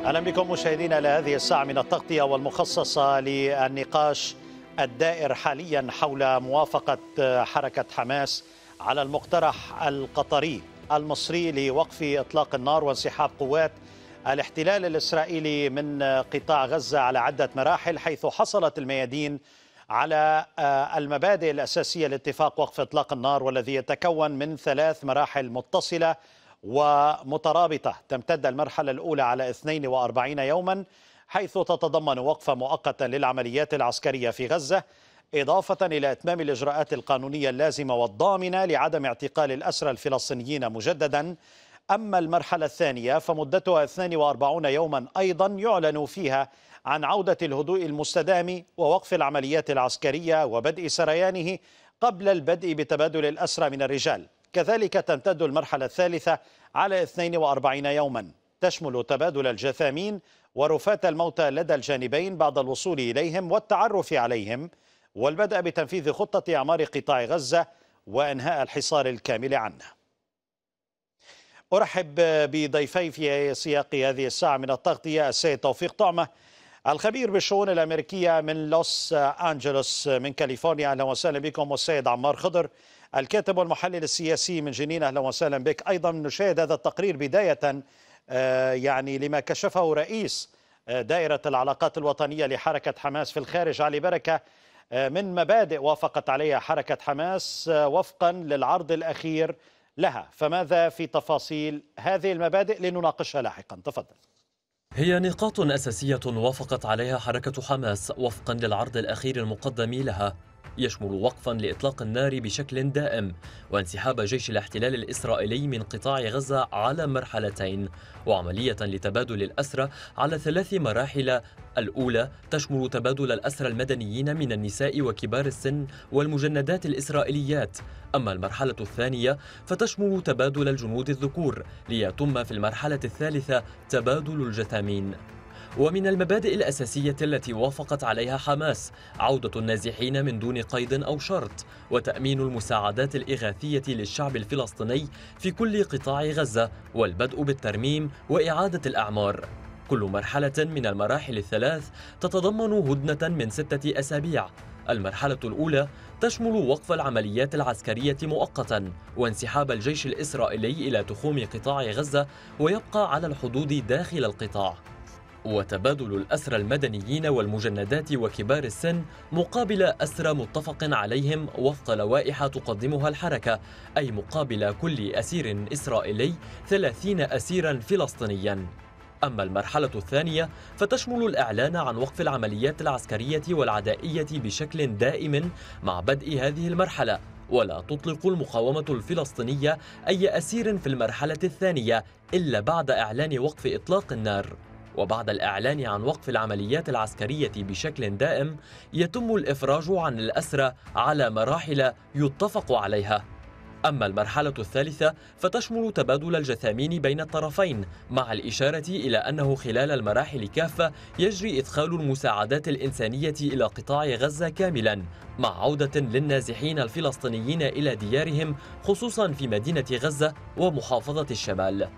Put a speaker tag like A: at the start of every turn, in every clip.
A: أهلا بكم مشاهدينا لهذه الساعة من التغطية والمخصصة للنقاش الدائر حاليا حول موافقة حركة حماس على المقترح القطري المصري لوقف إطلاق النار وانسحاب قوات الاحتلال الإسرائيلي من قطاع غزة على عدة مراحل، حيث حصلت الميادين على المبادئ الأساسية لاتفاق وقف إطلاق النار، والذي يتكون من 3 مراحل متصلة ومترابطة. تمتد المرحلة الأولى على 42 يوما، حيث تتضمن وقفة مؤقتة للعمليات العسكرية في غزة، إضافة إلى إتمام الإجراءات القانونية اللازمة والضامنة لعدم اعتقال الأسرى الفلسطينيين مجددا. أما المرحلة الثانية فمدتها 42 يوما أيضا، يعلن فيها عن عودة الهدوء المستدام ووقف العمليات العسكرية وبدء سريانه قبل البدء بتبادل الأسرى من الرجال. كذلك تمتد المرحلة الثالثة على 42 يوما، تشمل تبادل الجثامين ورفات الموتى لدى الجانبين بعد الوصول إليهم والتعرف عليهم، والبدء بتنفيذ خطة إعمار قطاع غزة وإنهاء الحصار الكامل عنه. أرحب بضيفي في سياق هذه الساعة من التغطية: السيد توفيق طعمة، الخبير بالشؤون الأمريكية من لوس أنجلوس من كاليفورنيا، أهلا وسهلا بكم. والسيد عمار خضر، الكاتب والمحلل السياسي من جنين، أهلا وسهلا بك. أيضا نشاهد هذا التقرير بداية يعني لما كشفه رئيس دائرة العلاقات الوطنية لحركة حماس في الخارج علي بركة من مبادئ وافقت عليها حركة حماس وفقا للعرض الأخير لها. فماذا في تفاصيل هذه المبادئ؟ لنناقشها لاحقا، تفضل.
B: هي نقاط أساسية وافقت عليها حركة حماس وفقا للعرض الأخير المقدم لها، يشمل وقفا لإطلاق النار بشكل دائم وانسحاب جيش الاحتلال الإسرائيلي من قطاع غزة على مرحلتين، وعملية لتبادل الأسرى على 3 مراحل. الأولى تشمل تبادل الأسرى المدنيين من النساء وكبار السن والمجندات الإسرائيليات. أما المرحلة الثانية فتشمل تبادل الجنود الذكور، ليتم في المرحلة الثالثة تبادل الجثامين. ومن المبادئ الأساسية التي وافقت عليها حماس عودة النازحين من دون قيد أو شرط، وتأمين المساعدات الإغاثية للشعب الفلسطيني في كل قطاع غزة، والبدء بالترميم وإعادة الأعمار. كل مرحلة من المراحل ال3 تتضمن هدنة من 6 أسابيع. المرحلة الأولى تشمل وقف العمليات العسكرية مؤقتا وانسحاب الجيش الإسرائيلي إلى تخوم قطاع غزة ويبقى على الحدود داخل القطاع، وتبادل الأسرى المدنيين والمجندات وكبار السن مقابل أسرى متفق عليهم وفق لوائح تقدمها الحركة، أي مقابل كل أسير إسرائيلي 30 أسيرا فلسطينيا. أما المرحلة الثانية فتشمل الإعلان عن وقف العمليات العسكرية والعدائية بشكل دائم مع بدء هذه المرحلة، ولا تطلق المقاومة الفلسطينية أي أسير في المرحلة الثانية إلا بعد إعلان وقف إطلاق النار. وبعد الإعلان عن وقف العمليات العسكرية بشكل دائم يتم الإفراج عن الأسرى على مراحل يتفق عليها. أما المرحلة الثالثة فتشمل تبادل الجثامين بين الطرفين، مع الإشارة إلى أنه خلال المراحل كافة يجري إدخال المساعدات الإنسانية إلى قطاع غزة كاملا، مع عودة للنازحين الفلسطينيين إلى ديارهم، خصوصا في مدينة غزة ومحافظة الشمال.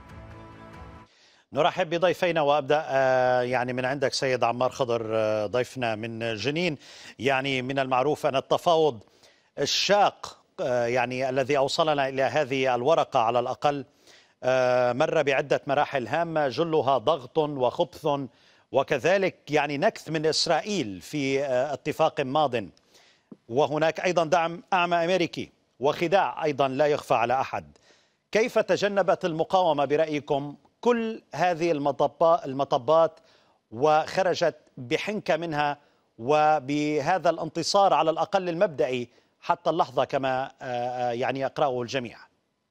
A: نرحب بضيفينا وأبدأ يعني من عندك سيد عمار خضر ضيفنا من جنين. يعني من المعروف أن التفاوض الشاق يعني الذي أوصلنا إلى هذه الورقة على الأقل مر بعدة مراحل هامة، جلها ضغط وخبث وكذلك يعني نكث من إسرائيل في اتفاق ماض، وهناك أيضا دعم أعمى أمريكي وخداع أيضا لا يخفى على أحد. كيف تجنبت المقاومة برأيكم كل هذه المطبات وخرجت بحنكة منها وبهذا الانتصار على الأقل المبدئي حتى اللحظة كما يعني يقرأه الجميع؟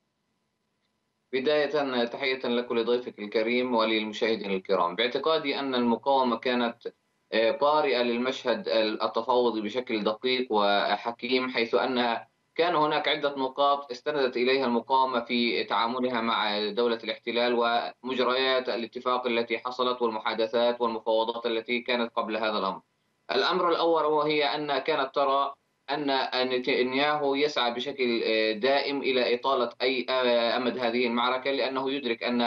C: بداية تحية لك ولضيفك الكريم وللمشاهدين الكرام. باعتقادي أن المقاومة كانت قارئة للمشهد التفاوضي بشكل دقيق وحكيم، حيث أنها كان هناك عدة نقاط استندت إليها المقاومة في تعاملها مع دولة الاحتلال ومجريات الاتفاق التي حصلت والمحادثات والمفاوضات التي كانت قبل هذا الأمر. الأمر الأول وهي أن كانت ترى أن نتنياهو يسعى بشكل دائم إلى إطالة أي أمد هذه المعركة، لأنه يدرك أن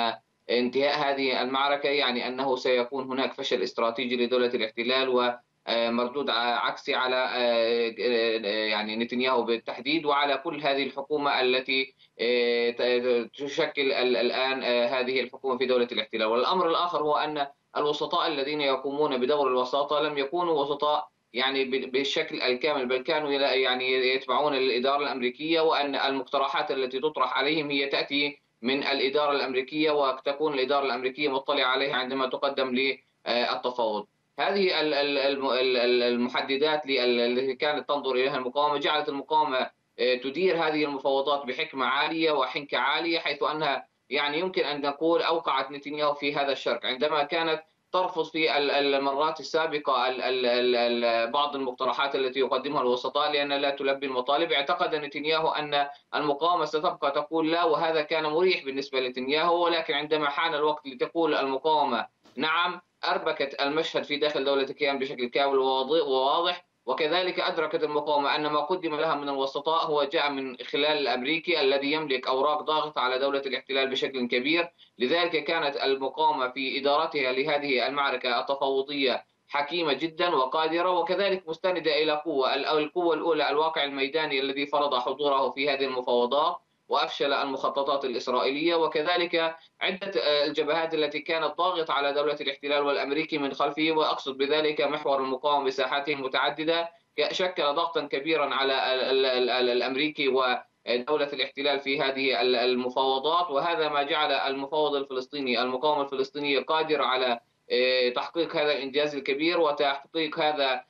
C: انتهاء هذه المعركة يعني أنه سيكون هناك فشل استراتيجي لدولة الاحتلال ومردود عكسي على يعني نتنياهو بالتحديد وعلى كل هذه الحكومة التي تشكل الآن هذه الحكومة في دولة الاحتلال. والأمر الآخر هو أن الوسطاء الذين يقومون بدور الوساطة لم يكونوا وسطاء يعني بالشكل الكامل، بل كانوا يعني يتبعون الإدارة الأمريكية، وأن المقترحات التي تطرح عليهم هي تأتي من الإدارة الأمريكية وتكون الإدارة الأمريكية مطلعة عليها عندما تقدم للتفاوض. هذه المحددات التي كانت تنظر إليها المقاومة جعلت المقاومة تدير هذه المفاوضات بحكمة عالية وحنكة عالية، حيث أنها يعني يمكن أن نقول أوقعت نتنياهو في هذا الشرك عندما كانت ترفض في المرات السابقة بعض المقترحات التي يقدمها الوسطاء لأنها لا تلبي المطالب. اعتقد نتنياهو أن المقاومة ستبقى تقول لا، وهذا كان مريح بالنسبة لنتنياهو، ولكن عندما حان الوقت لتقول المقاومة نعم أربكت المشهد في داخل دولة الكيان بشكل كامل وواضح. وكذلك أدركت المقاومة أن ما قدم لها من الوسطاء هو جاء من خلال الأمريكي الذي يملك أوراق ضاغطة على دولة الاحتلال بشكل كبير. لذلك كانت المقاومة في إدارتها لهذه المعركة التفاوضية حكيمة جدا وقادرة، وكذلك مستندة إلى القوة الأولى الواقع الميداني الذي فرض حضوره في هذه المفاوضات وأفشل المخططات الإسرائيلية، وكذلك عدة الجبهات التي كانت ضاغطة على دولة الاحتلال والأمريكي من خلفه، وأقصد بذلك محور المقاومة بساحاته المتعددة، شكل ضغطا كبيرا على الأمريكي ودولة الاحتلال في هذه المفاوضات. وهذا ما جعل المفاوض الفلسطيني المقاومة الفلسطينية قادر على تحقيق هذا الإنجاز الكبير وتحقيق هذا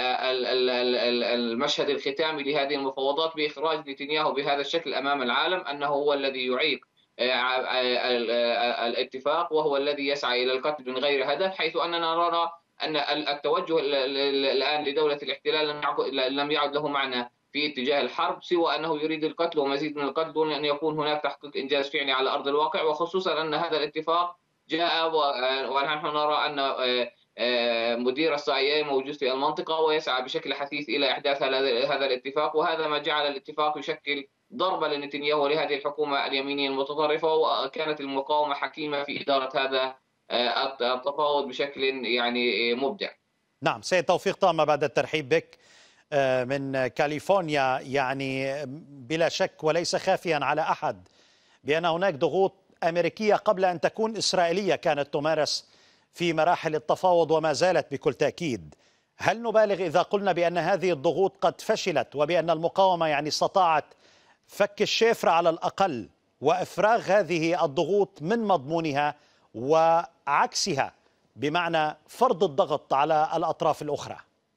C: المشهد الختامي لهذه المفاوضات بإخراج نتنياهو بهذا الشكل أمام العالم أنه هو الذي يعيق الاتفاق وهو الذي يسعى إلى القتل من غير هدف، حيث أننا نرى أن التوجه الآن لدولة الاحتلال لم يعد له معنى في اتجاه الحرب سوى أنه يريد القتل ومزيد من القتل دون أن يكون هناك تحقيق إنجاز فعلي على أرض الواقع، وخصوصا أن هذا الاتفاق جاء ونحن نرى أن مدير CIA موجود في المنطقة ويسعى بشكل حثيث إلى إحداث هذا الاتفاق، وهذا ما جعل الاتفاق يشكل ضربة لنتنياهو ولهذه الحكومة اليمينية المتطرفة. وكانت المقاومة حكيمة في إدارة هذا التفاوض بشكل يعني مبدع.
A: نعم سيد توفيق طامة، بعد الترحيب بك من كاليفورنيا، يعني بلا شك وليس خافيا على أحد بأن هناك ضغوط أمريكية قبل أن تكون إسرائيلية كانت تمارس في مراحل التفاوض وما زالت بكل تأكيد. هل نبالغ إذا قلنا بأن هذه الضغوط قد فشلت وبأن المقاومة يعني استطاعت فك الشفرة على الأقل وإفراغ هذه الضغوط من مضمونها وعكسها بمعنى فرض الضغط على الأطراف الأخرى؟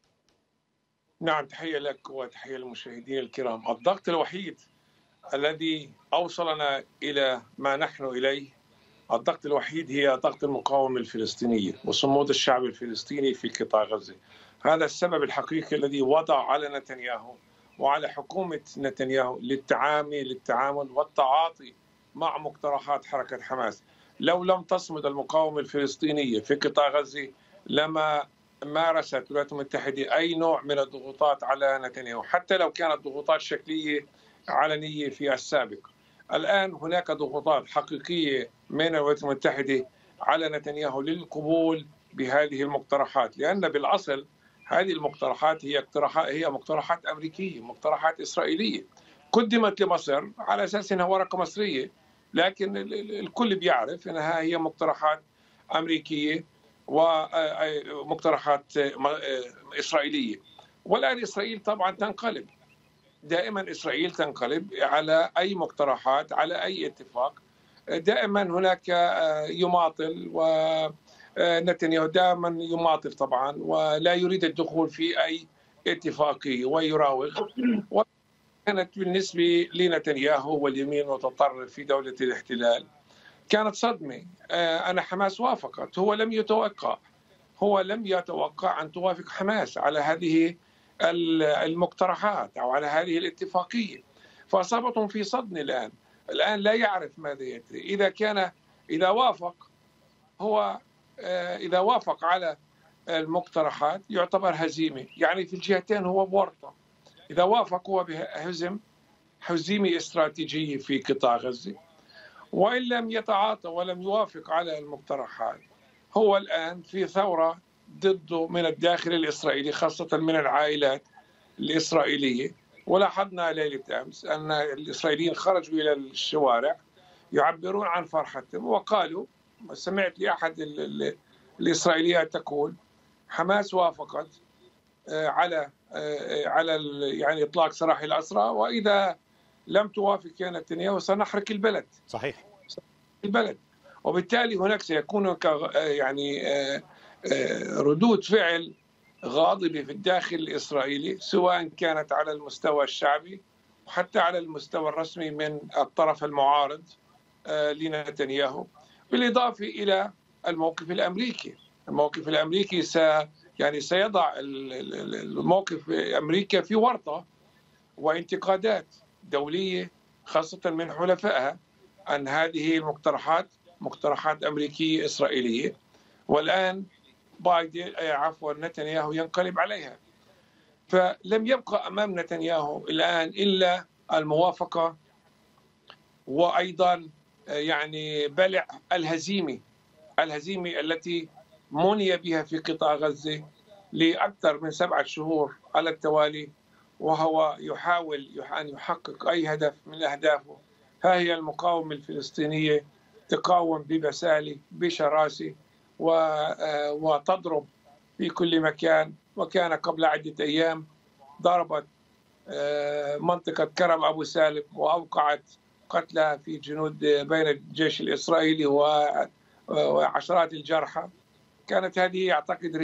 D: نعم، تحية لك وتحية للمشاهدين الكرام. الضغط الوحيد الذي أوصلنا إلى ما نحن إليه، الضغط الوحيد هي ضغط المقاومة الفلسطينية وصمود الشعب الفلسطيني في قطاع غزة. هذا السبب الحقيقي الذي وضع على نتنياهو وعلى حكومة نتنياهو للتعامل والتعاطي مع مقترحات حركة حماس. لو لم تصمد المقاومة الفلسطينية في قطاع غزة لما مارست الولايات المتحدة أي نوع من الضغوطات على نتنياهو، حتى لو كانت ضغوطات شكلية علنية في السابق. الآن هناك ضغوطات حقيقية من الولايات المتحدة على نتنياهو للقبول بهذه المقترحات، لأن بالأصل هذه المقترحات هي مقترحات أمريكية، مقترحات إسرائيلية قدمت لمصر على أساس أنها ورقة مصرية، لكن الكل بيعرف أنها هي مقترحات أمريكية ومقترحات إسرائيلية. والآن إسرائيل طبعا تنقلب، دائما إسرائيل تنقلب على أي مقترحات، على أي اتفاق. دائما هناك يماطل، ونتنياهو دائما يماطل طبعا ولا يريد الدخول في أي اتفاقية ويراوغ. وكانت بالنسبة لنتنياهو واليمين المتطرف في دولة الاحتلال كانت صدمة. أن حماس وافقت، هو لم يتوقع أن توافق حماس على هذه المقترحات أو على هذه الاتفاقية، فأصابتهم في صدمة. الآن لا يعرف ماذا يجري. إذا وافق على المقترحات يعتبر هزيمة، يعني في الجهتين هو بورطة. إذا وافق هو بهزيمة استراتيجية في قطاع غزة، وإن لم يتعاطى ولم يوافق على المقترحات، هو الآن في ثورة ضده من الداخل الإسرائيلي، خاصة من العائلات الإسرائيلية. ولاحظنا ليلة أمس أن الإسرائيليين خرجوا إلى الشوارع يعبرون عن فرحتهم، وقالوا، سمعت لأحد الإسرائيليات تقول حماس وافقت على يعني إطلاق سراح الأسرى، وإذا لم توافق يا نتنياهو سنحرق البلد.
A: صحيح.
D: البلد. وبالتالي هناك سيكون يعني ردود فعل غاضبة في الداخل الإسرائيلي، سواء كانت على المستوى الشعبي وحتى على المستوى الرسمي من الطرف المعارض لنتنياهو، بالإضافة إلى الموقف الأمريكي. الموقف الأمريكي سيضع الموقف أمريكا في ورطة وانتقادات دولية خاصة من حلفائها أن هذه المقترحات مقترحات أمريكية إسرائيلية، والآن نتنياهو ينقلب عليها. فلم يبقى أمام نتنياهو الآن إلا الموافقة، وأيضا يعني بلع الهزيمة التي مني بها في قطاع غزة لأكثر من 7 شهور على التوالي، وهو يحاول أن يحقق أي هدف من أهدافه. ها هي المقاومة الفلسطينية تقاوم ببسالة بشراسة وتضرب في كل مكان. وكان قبل عدة أيام ضربت منطقة كرم أبو سالم وأوقعت قتلى في جنود بين الجيش الإسرائيلي وعشرات الجرحى. كانت هذه أعتقد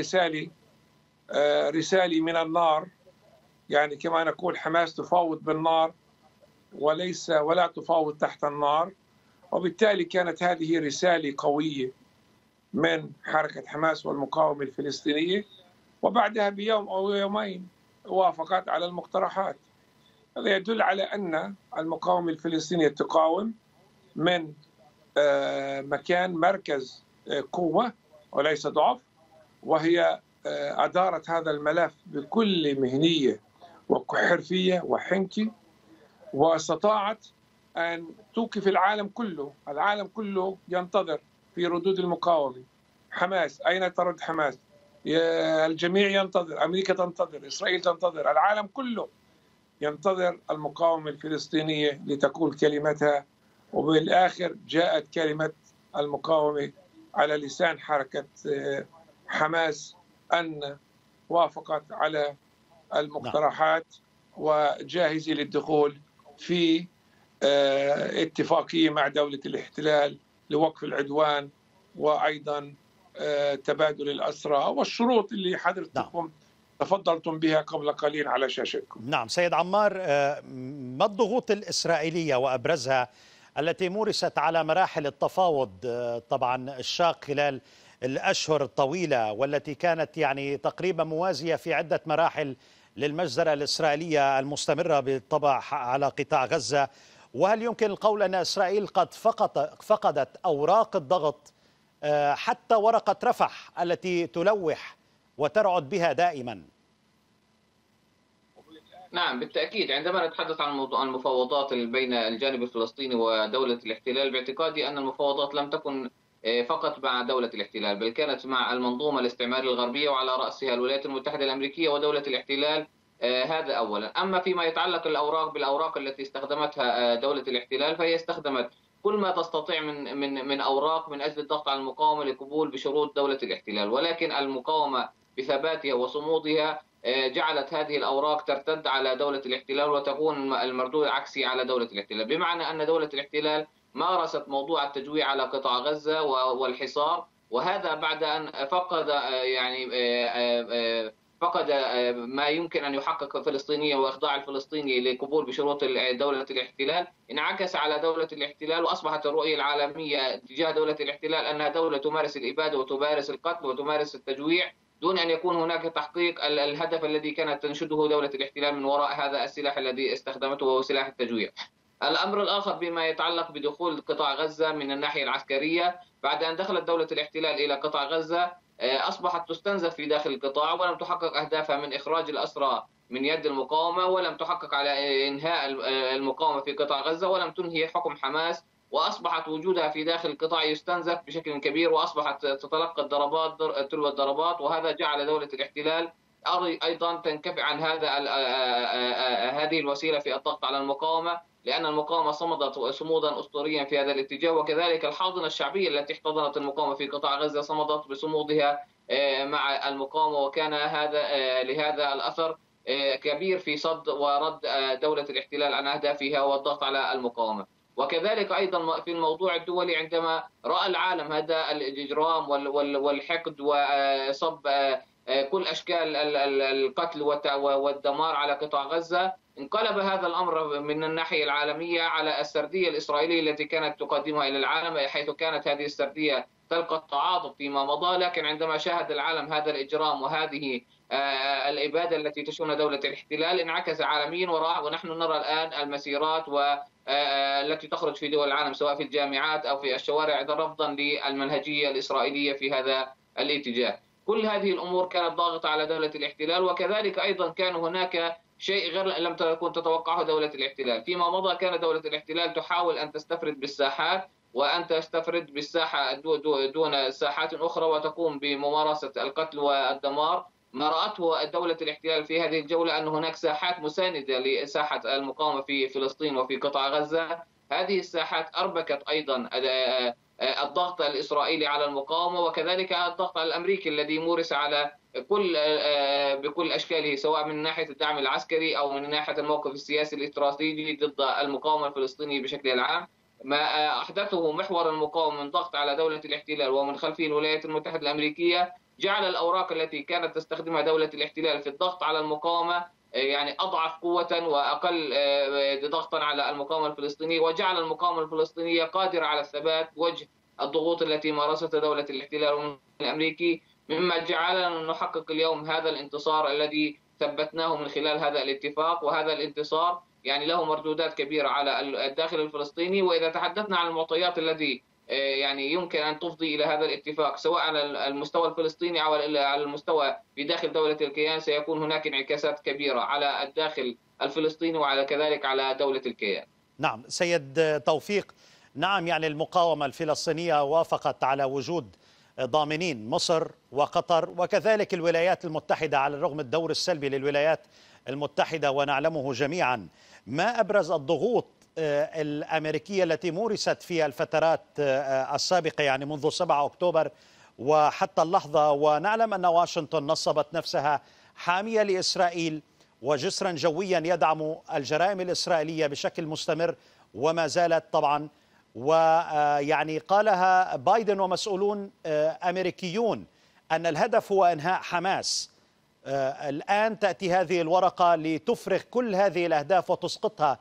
D: رسالة من النار، يعني كما نقول حماس تفاوض بالنار ولا تفاوض تحت النار. وبالتالي كانت هذه رسالة قوية من حركة حماس والمقاومة الفلسطينية، وبعدها بيوم أو يومين وافقت على المقترحات. هذا يدل على أن المقاومة الفلسطينية تقاوم من مكان مركز قوة وليس ضعف، وهي أدارت هذا الملف بكل مهنية وحرفية وحنكة، واستطاعت أن توقف العالم كله ينتظر في ردود المقاومة. حماس، أين ترد حماس؟ الجميع ينتظر، أمريكا تنتظر، إسرائيل تنتظر، العالم كله ينتظر المقاومة الفلسطينية لتقول كلمتها. وبالآخر جاءت كلمة المقاومة على لسان حركة حماس أن وافقت على المقترحات وجاهزة للدخول في اتفاقية مع دولة الاحتلال لوقف العدوان، وأيضا تبادل الأسرى والشروط اللي حضرتكم تفضلتم بها قبل قليل على شاشتكم.
A: نعم سيد عمار، ما الضغوط الإسرائيلية وأبرزها التي مورست على مراحل التفاوض طبعا الشاق خلال الأشهر الطويلة، والتي كانت يعني تقريبا موازية في عدة مراحل للمجزرة الإسرائيلية المستمرة بالطبع على قطاع غزة؟ وهل يمكن القول أن إسرائيل قد فقدت أوراق الضغط حتى ورقة رفح التي تلوح وترعد بها دائما؟
C: نعم بالتأكيد. عندما نتحدث عن المفاوضات بين الجانب الفلسطيني ودولة الاحتلال، باعتقادي أن المفاوضات لم تكن فقط مع دولة الاحتلال، بل كانت مع المنظومة الاستعمارية الغربية وعلى رأسها الولايات المتحدة الأمريكية ودولة الاحتلال. هذا أولا. أما فيما يتعلق بالأوراق التي استخدمتها دولة الاحتلال، فهي استخدمت كل ما تستطيع من أوراق من أجل الضغط على المقاومة لقبول بشروط دولة الاحتلال، ولكن المقاومة بثباتها وصمودها جعلت هذه الأوراق ترتد على دولة الاحتلال وتكون المردود عكسي على دولة الاحتلال، بمعنى أن دولة الاحتلال مارست موضوع التجويع على قطاع غزة والحصار، وهذا بعد أن فقد ما يمكن أن يحقق الفلسطينية وإخضاع الفلسطيني لقبول بشروط دولة الاحتلال. انعكس على دولة الاحتلال، وأصبحت الرؤية العالمية تجاه دولة الاحتلال أنها دولة تمارس الإبادة وتمارس القتل وتمارس التجويع دون أن يكون هناك تحقيق الهدف الذي كانت تنشده دولة الاحتلال من وراء هذا السلاح الذي استخدمته وهو سلاح التجويع. الأمر الآخر بما يتعلق بدخول قطاع غزة من الناحية العسكرية، بعد أن دخلت دولة الاحتلال إلى قطاع غزة أصبحت تستنزف في داخل القطاع، ولم تحقق أهدافها من إخراج الأسرى من يد المقاومة، ولم تحقق على إنهاء المقاومة في قطاع غزة، ولم تنهي حكم حماس وأصبحت وجودها في داخل القطاع يستنزف بشكل كبير، وأصبحت تتلقى الضربات تلو الضربات، وهذا جعل دولة الاحتلال أيضا تنكفئ عن هذه الوسيلة في الضغط على المقاومة، لأن المقاومة صمدت صمودا أسطوريا في هذا الاتجاه، وكذلك الحاضنة الشعبية التي احتضنت المقاومة في قطاع غزة صمدت بصمودها مع المقاومة، وكان لهذا الأثر كبير في صد ورد دولة الاحتلال عن أهدافها والضغط على المقاومة. وكذلك أيضا في الموضوع الدولي، عندما رأى العالم هذا الإجرام والحقد وصب كل أشكال القتل والدمار على قطاع غزة، انقلب هذا الأمر من الناحية العالمية على السردية الإسرائيلية التي كانت تقدمها إلى العالم، حيث كانت هذه السردية تلقى التعاطف فيما مضى. لكن عندما شاهد العالم هذا الإجرام وهذه الإبادة التي تشن دولة الاحتلال، انعكس عالميا ونحن نرى الآن المسيرات التي تخرج في دول العالم سواء في الجامعات أو في الشوارع رفضا للمنهجية الإسرائيلية في هذا الاتجاه. كل هذه الأمور كانت ضاغطة على دولة الاحتلال، وكذلك أيضا كان هناك شيء غير لم تكن تتوقعه دولة الاحتلال. فيما مضى كانت دولة الاحتلال تحاول أن تستفرد بالساحات وأن تستفرد بالساحة دون ساحات أخرى وتقوم بممارسة القتل والدمار. ما رأته دولة الاحتلال في هذه الجولة أن هناك ساحات مساندة لساحة المقاومة في فلسطين وفي قطاع غزة. هذه الساحات أربكت أيضا الضغط الإسرائيلي على المقاومة، وكذلك الضغط الأمريكي الذي مورس على بكل أشكاله، سواء من ناحية الدعم العسكري أو من ناحية الموقف السياسي الاستراتيجي ضد المقاومة الفلسطينية بشكل عام. ما أحدثه محور المقاومة من ضغط على دولة الاحتلال ومن خلفه الولايات المتحدة الأمريكية جعل الأوراق التي كانت تستخدمها دولة الاحتلال في الضغط على المقاومة يعني أضعف قوة وأقل ضغطا على المقاومة الفلسطينية، وجعل المقاومة الفلسطينية قادرة على الثبات بوجه الضغوط التي مارستها دولة الاحتلال الأمريكي، مما جعلنا نحقق اليوم هذا الانتصار الذي ثبتناه من خلال هذا الاتفاق. وهذا الانتصار يعني له مردودات كبيرة على الداخل الفلسطيني. وإذا تحدثنا عن المعطيات التي يعني يمكن أن تفضي إلى هذا الاتفاق سواء على المستوى الفلسطيني أو على المستوى في داخل دولة الكيان، سيكون هناك انعكاسات كبيرة على الداخل الفلسطيني وعلى كذلك على دولة الكيان.
A: نعم سيد توفيق، نعم يعني المقاومة الفلسطينية وافقت على وجود ضامنين مصر وقطر وكذلك الولايات المتحدة على الرغم من الدور السلبي للولايات المتحدة ونعلمه جميعا. ما أبرز الضغوط الأمريكية التي مورست في الفترات السابقة يعني منذ 7 أكتوبر وحتى اللحظة، ونعلم أن واشنطن نصبت نفسها حامية لإسرائيل وجسرا جويا يدعم الجرائم الإسرائيلية بشكل مستمر وما زالت طبعا، ويعني قالها بايدن ومسؤولون أمريكيون أن الهدف هو إنهاء حماس. الآن تأتي هذه الورقة لتفرغ كل هذه الأهداف وتسقطها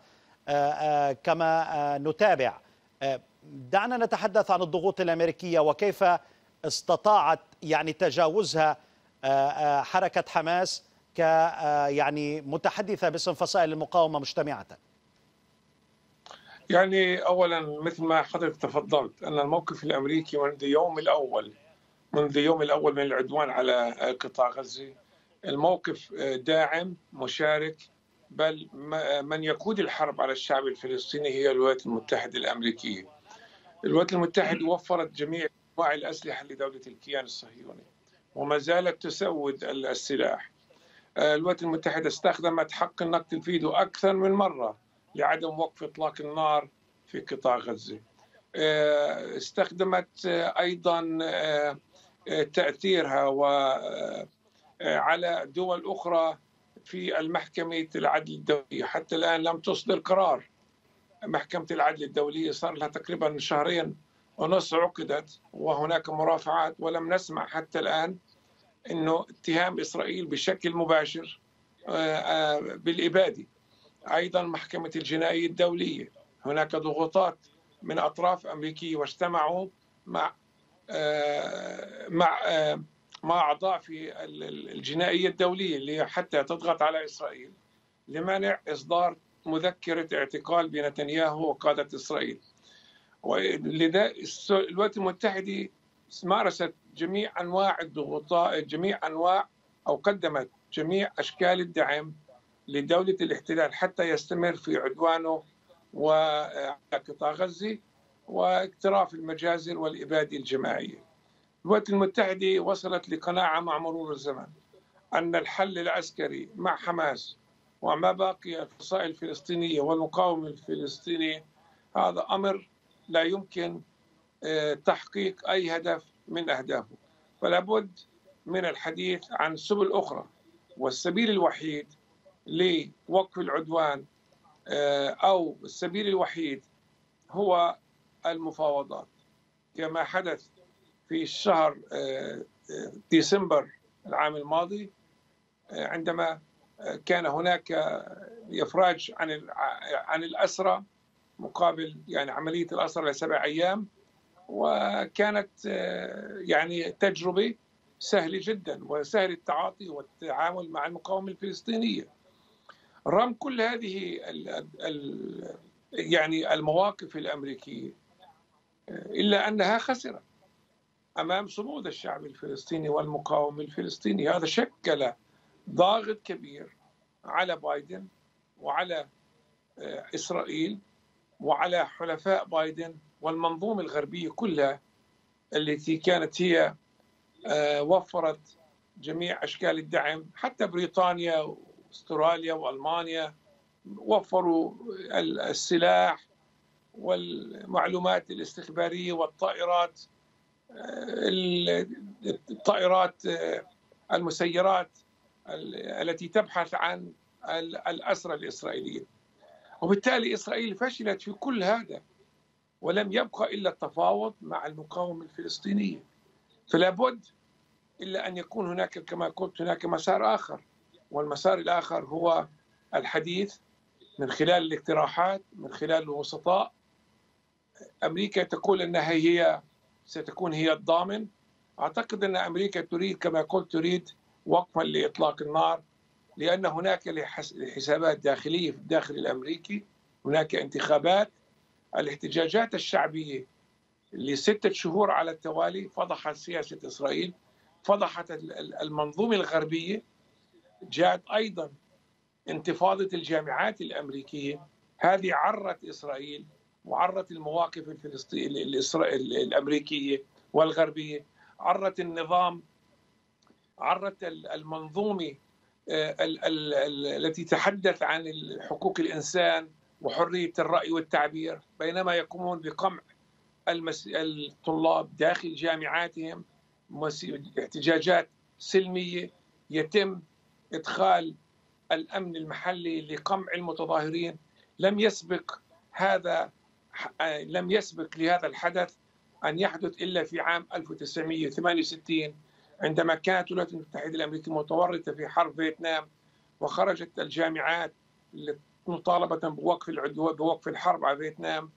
A: كما نتابع. دعنا نتحدث عن الضغوط الأمريكية وكيف استطاعت يعني تجاوزها حركة حماس يعني متحدثة باسم فصائل المقاومة مجتمعة.
D: يعني أولا مثل ما حضرتك تفضلت أن الموقف الأمريكي منذ يوم الأول من العدوان على قطاع غزة الموقف داعم مشارك، بل من يقود الحرب على الشعب الفلسطيني هي الولايات المتحدة الأمريكية. الولايات المتحدة وفرت جميع أنواع الأسلحة لدولة الكيان الصهيوني وما زالت تسود السلاح. الولايات المتحدة استخدمت حق النقد الفيتو أكثر من مرة لعدم وقف إطلاق النار في قطاع غزة. استخدمت أيضا تأثيرها على دول أخرى في المحكمة العدل الدولية. حتى الآن لم تصدر قرار. محكمة العدل الدولية صار لها تقريبا 2.5 شهر عقدت وهناك مرافعات، ولم نسمع حتى الآن أنه اتهام إسرائيل بشكل مباشر بالإبادة. أيضا محكمة الجنائية الدولية هناك ضغوطات من أطراف أمريكية، واجتمعوا مع أعضاء في الجنائية الدولية اللي حتى تضغط على إسرائيل لمنع إصدار مذكرة اعتقال بنتنياهو وقادة إسرائيل. ولذا الولايات المتحدة مارست جميع أنواع الضغوطات، قدمت جميع أشكال الدعم لدولة الاحتلال حتى يستمر في عدوانه وقطاع غزة. واقتراف المجازر والإبادة الجماعية. الولايات المتحدة وصلت لقناعة مع مرور الزمن أن الحل العسكري مع حماس وما باقي الفصائل الفلسطينية والمقاومة الفلسطينية هذا أمر لا يمكن تحقيق أي هدف من أهدافه، فلا بد من الحديث عن سبل أخرى. والسبيل الوحيد لوقف العدوان أو السبيل الوحيد هو المفاوضات، كما حدث في شهر ديسمبر العام الماضي عندما كان هناك إفراج عن الأسرى مقابل يعني عملية الأسرى ل7 أيام، وكانت يعني تجربة سهلة جدا وسهل التعاطي والتعامل مع المقاومة الفلسطينية. رغم كل هذه يعني المواقف الأمريكية إلا أنها خسرت أمام صمود الشعب الفلسطيني والمقاومة الفلسطيني. هذا شكل ضاغط كبير على بايدن وعلى إسرائيل وعلى حلفاء بايدن والمنظومة الغربية كلها التي كانت هي وفرت جميع أشكال الدعم. حتى بريطانيا واستراليا وألمانيا وفروا السلاح والمعلومات الاستخبارية والطائرات، المسيرات التي تبحث عن الأسرى الإسرائيليين. وبالتالي إسرائيل فشلت في كل هذا ولم يبقى إلا التفاوض مع المقاومة الفلسطينية. فلا بد إلا أن يكون هناك كما قلت هناك مسار آخر، والمسار الآخر هو الحديث من خلال الاقتراحات، من خلال الوسطاء. أمريكا تقول أنها ستكون هي الضامن. أعتقد أن أمريكا تريد كما قلت تريد وقفا لإطلاق النار، لأن هناك حسابات داخلية في الداخل الأمريكي، هناك انتخابات. الاحتجاجات الشعبية ل6 شهور على التوالي فضحت سياسة إسرائيل، فضحت المنظومة الغربية. جاءت أيضا انتفاضة الجامعات الأمريكية، هذه عرت إسرائيل وعرت المواقف الأمريكية والغربية، عرت النظام، عرت المنظومة التي تحدث عن حقوق الإنسان وحرية الرأي والتعبير، بينما يقومون بقمع الطلاب داخل جامعاتهم. احتجاجات سلمية، يتم إدخال الأمن المحلي لقمع المتظاهرين. لم يسبق لهذا الحدث أن يحدث إلا في عام 1968 عندما كانت الولايات المتحدة الأمريكية متورطة في حرب فيتنام، وخرجت الجامعات مطالبة بوقف العدوان بوقف الحرب على فيتنام،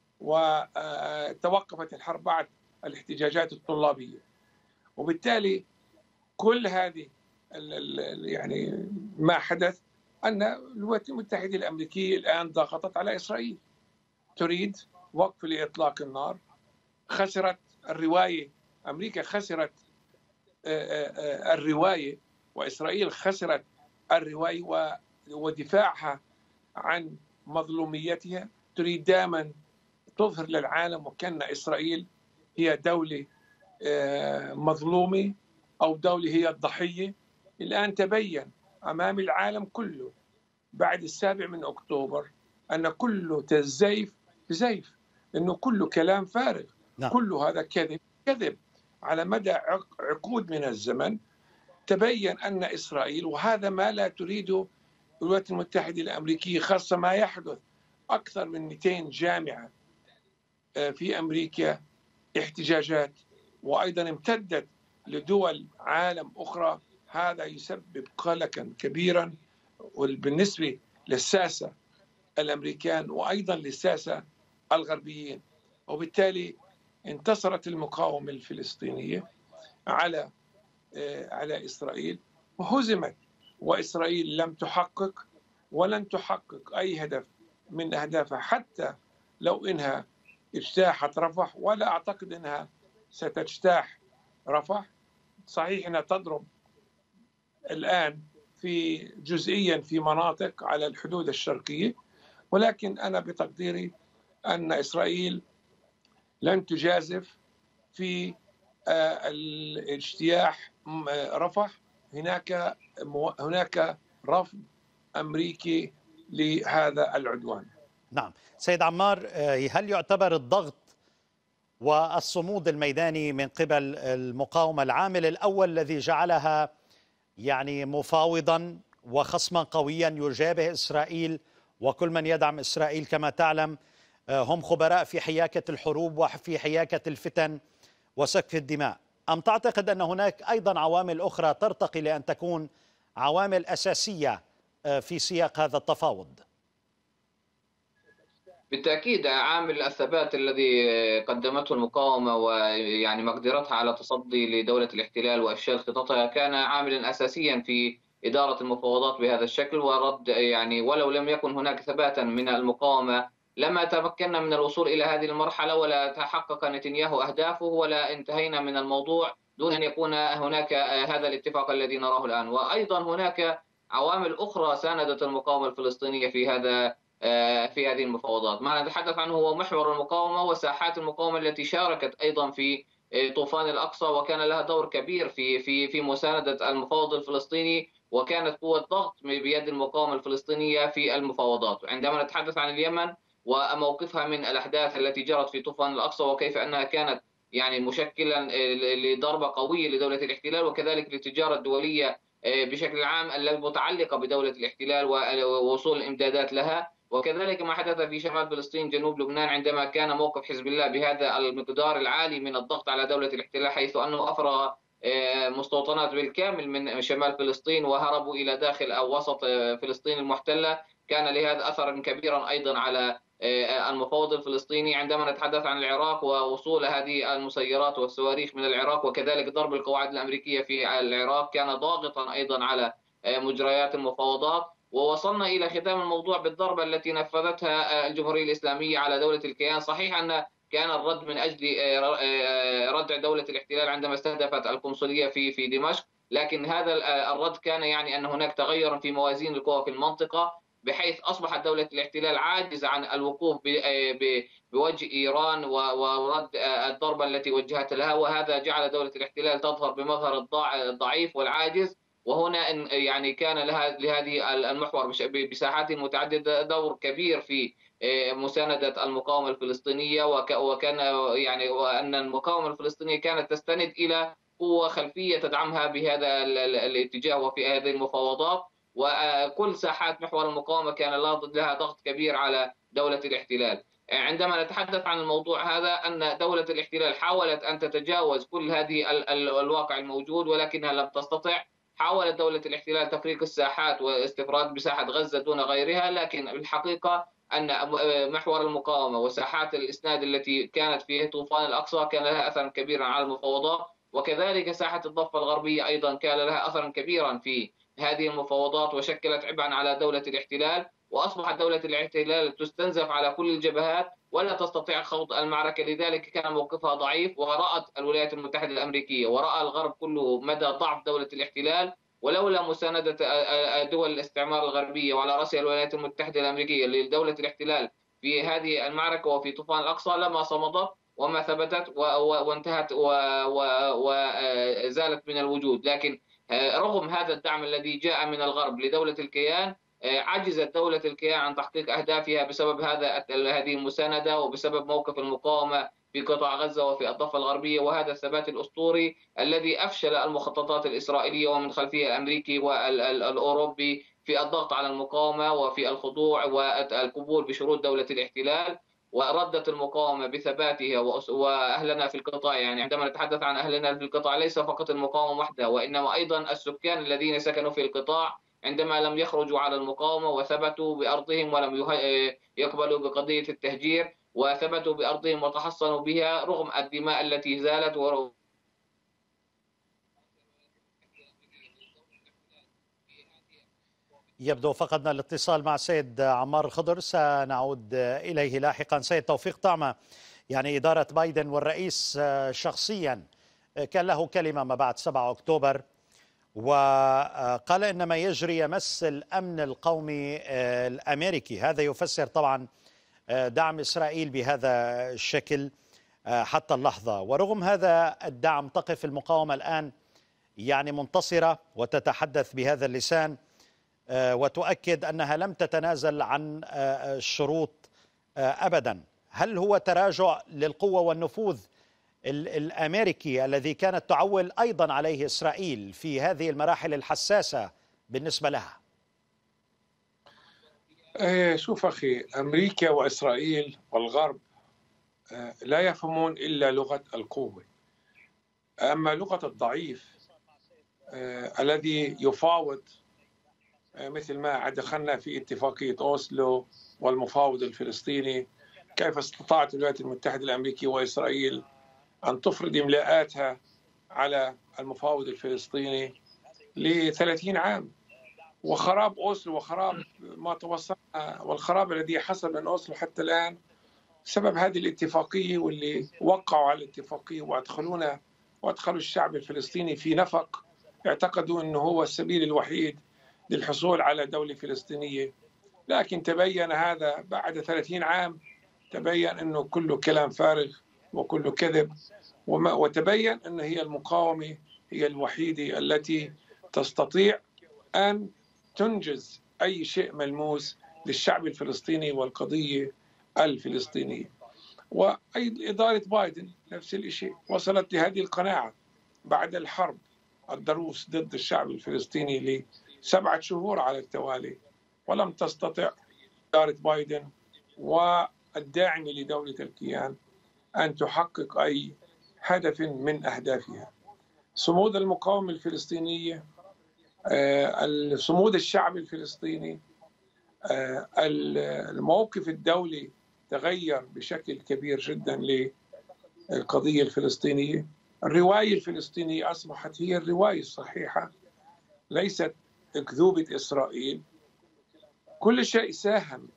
D: وتوقفت الحرب بعد الاحتجاجات الطلابية. وبالتالي كل هذه يعني ما حدث أن الولايات المتحدة الأمريكية الآن ضغطت على إسرائيل، تريد وقف لإطلاق النار. خسرت الرواية، أمريكا خسرت الرواية وإسرائيل خسرت الرواية ودفاعها عن مظلوميتها. تريد دائما تظهر للعالم وكأن إسرائيل هي دولة مظلومة أو دولة هي الضحية. الآن تبين أمام العالم كله بعد 7 أكتوبر أن كله تزيف بزيف، أنه كله كلام فارغ.
A: نعم.
D: كله هذا كذب على مدى عقود من الزمن. تبين أن إسرائيل، وهذا ما لا تريده الولايات المتحدة الأمريكية، خاصة ما يحدث أكثر من 200 جامعة في أمريكا احتجاجات، وأيضا امتدت لدول عالم أخرى. هذا يسبب قلقا كبيرا بالنسبة للساسة الأمريكان وأيضا للساسة الغربيين. وبالتالي انتصرت المقاومة الفلسطينية على إسرائيل وهزمت، وإسرائيل لم تحقق ولن تحقق أي هدف من أهدافها، حتى لو إنها اجتاحت رفح. ولا أعتقد أنها ستجتاح رفح. صحيح أنها تضرب الآن جزئيا في مناطق على الحدود الشرقية، ولكن أنا بتقديري أن إسرائيل لن تجازف في اجتياح رفح. هناك رفض أمريكي لهذا العدوان.
A: نعم سيد عمار، هل يعتبر الضغط والصمود الميداني من قبل المقاومة العامل الأول الذي جعلها يعني مفاوضا وخصما قويا يجابه إسرائيل وكل من يدعم إسرائيل كما تعلم هم خبراء في حياكة الحروب وفي حياكة الفتن وسفك الدماء، أم تعتقد أن هناك أيضا عوامل أخرى ترتقي لأن تكون عوامل أساسية في سياق هذا التفاوض؟
C: بالتأكيد عامل الثبات الذي قدمته المقاومة ويعني مقدرتها على تصدي لدولة الاحتلال وإفشال خططها كان عاملا أساسيا في إدارة المفاوضات بهذا الشكل ورد يعني ولو لم يكن هناك ثباتا من المقاومة لما تمكنا من الوصول إلى هذه المرحلة ولا تحقق نتنياهو أهدافه ولا انتهينا من الموضوع دون أن يكون هناك هذا الاتفاق الذي نراه الآن. وأيضا هناك عوامل أخرى ساندت المقاومة الفلسطينية في هذه المفاوضات. ما نتحدث عنه هو محور المقاومة وساحات المقاومة التي شاركت أيضا في طوفان الأقصى وكان لها دور كبير في مساندة المفاوض الفلسطيني وكانت قوة ضغط بيد المقاومة الفلسطينية في المفاوضات. عندما نتحدث عن اليمن وموقفها من الأحداث التي جرت في طوفان الأقصى وكيف أنها كانت يعني مشكلا لضربة قوية لدولة الاحتلال وكذلك للتجارة الدولية بشكل عام المتعلقة بدولة الاحتلال ووصول الإمدادات لها، وكذلك ما حدث في شمال فلسطين جنوب لبنان عندما كان موقف حزب الله بهذا المقدار العالي من الضغط على دولة الاحتلال حيث أنه أفرغ مستوطنات بالكامل من شمال فلسطين وهربوا إلى داخل أو وسط فلسطين المحتلة. كان لهذا أثرا كبيرا أيضا على المفاوض الفلسطيني. عندما نتحدث عن العراق ووصول هذه المسيرات والصواريخ من العراق وكذلك ضرب القواعد الأمريكية في العراق كان ضاغطا أيضا على مجريات المفاوضات. ووصلنا إلى ختام الموضوع بالضربة التي نفذتها الجمهورية الإسلامية على دولة الكيان. صحيح أن كان الرد من أجل ردع دولة الاحتلال عندما استهدفت القنصلية في دمشق، لكن هذا الرد كان يعني أن هناك تغير في موازين القوى في المنطقة بحيث أصبحت دولة الاحتلال عاجزة عن الوقوف بوجه إيران ورد الضربة التي وجهت لها، وهذا جعل دولة الاحتلال تظهر بمظهر الضعيف والعاجز. وهنا يعني كان لهذه المحور بساحات متعددة دور كبير في مساندة المقاومة الفلسطينية وكان يعني وأن المقاومة الفلسطينية كانت تستند إلى قوة خلفية تدعمها بهذا الاتجاه وفي هذه المفاوضات، وكل ساحات محور المقاومة كان لها ضغط كبير على دولة الاحتلال. عندما نتحدث عن الموضوع هذا أن دولة الاحتلال حاولت أن تتجاوز كل هذه الواقع الموجود ولكنها لم تستطع. حاولت دولة الاحتلال تفريق الساحات واستفراد مساحة غزة دون غيرها، لكن الحقيقة أن محور المقاومة وساحات الإسناد التي كانت في طوفان الأقصى كان لها أثرا كبيرا على المفاوضات، وكذلك ساحة الضفة الغربية أيضا كان لها أثرا كبيرا في هذه المفاوضات وشكلت عبئا على دولة الاحتلال، وأصبحت دولة الاحتلال تستنزف على كل الجبهات ولا تستطيع خوض المعركة. لذلك كان موقفها ضعيف ورأت الولايات المتحدة الأمريكية ورأى الغرب كله مدى ضعف دولة الاحتلال، ولولا مساندة دول الاستعمار الغربية وعلى رأسها الولايات المتحدة الأمريكية لدولة الاحتلال في هذه المعركة وفي طوفان الأقصى لما صمدت وما ثبتت وانتهت وزالت من الوجود. لكن رغم هذا الدعم الذي جاء من الغرب لدولة الكيان عجزت دولة الكيان عن تحقيق أهدافها بسبب هذه المساندة وبسبب موقف المقاومة في قطاع غزة وفي الضفة الغربية وهذا الثبات الأسطوري الذي أفشل المخططات الإسرائيلية ومن خلفها الأمريكي والأوروبي في الضغط على المقاومة وفي الخضوع والقبول بشروط دولة الاحتلال. وردت المقاومة بثباتها وأهلنا في القطاع، يعني عندما نتحدث عن أهلنا في القطاع ليس فقط المقاومة وحدها وإنما أيضا السكان الذين سكنوا في القطاع عندما لم يخرجوا على المقاومة وثبتوا بأرضهم ولم يقبلوا بقضية التهجير وثبتوا بأرضهم وتحصنوا بها رغم الدماء التي زالت
A: يبدو فقدنا الاتصال مع سيد عمار الخضر، سنعود إليه لاحقا. سيد توفيق طعمة، يعني إدارة بايدن والرئيس شخصيا كان له كلمة ما بعد 7 أكتوبر وقال إن ما يجري يمس الأمن القومي الأمريكي. هذا يفسر طبعا دعم إسرائيل بهذا الشكل. حتى اللحظة. ورغم هذا الدعم تقف المقاومة الآن يعني منتصرة وتتحدث بهذا اللسان، وتؤكد أنها لم تتنازل عن الشروط أبدا. هل هو تراجع للقوة والنفوذ الأمريكي الذي كانت تعول أيضا عليه إسرائيل في هذه المراحل الحساسة بالنسبة لها؟
D: شوف أخي، أمريكا وإسرائيل والغرب لا يفهمون إلا لغة القوة. أما لغة الضعيف الذي يفاوض، مثل ما دخلنا في اتفاقية أوسلو والمفاوض الفلسطيني، كيف استطاعت الولايات المتحدة الأمريكية وإسرائيل أن تفرض إملاءاتها على المفاوض الفلسطيني ل30 عام، وخراب أوسلو وخراب ما توصلنا والخراب الذي حصل من أوسلو حتى الآن سبب هذه الاتفاقية، واللي وقعوا على الاتفاقية وأدخلوا الشعب الفلسطيني في نفق اعتقدوا أنه هو السبيل الوحيد للحصول على دولة فلسطينية. لكن تبين هذا بعد 30 عام، تبين أنه كله كلام فارغ وكله كذب، وتبين أن هي المقاومة هي الوحيدة التي تستطيع أن تنجز أي شيء ملموس للشعب الفلسطيني والقضية الفلسطينية. وإدارة بايدن نفس الشيء، وصلت لهذه القناعة بعد الحرب الضروس ضد الشعب الفلسطيني ل7 شهور على التوالي، ولم تستطع إدارة بايدن والداعمة لدولة الكيان أن تحقق أي هدف من أهدافها. صمود المقاومة الفلسطينية، صمود الشعب الفلسطيني، الموقف الدولي تغير بشكل كبير جدا للقضية الفلسطينية. الرواية الفلسطينية أصبحت هي الرواية الصحيحة، ليست أكذوبة إسرائيل. كل شيء ساهم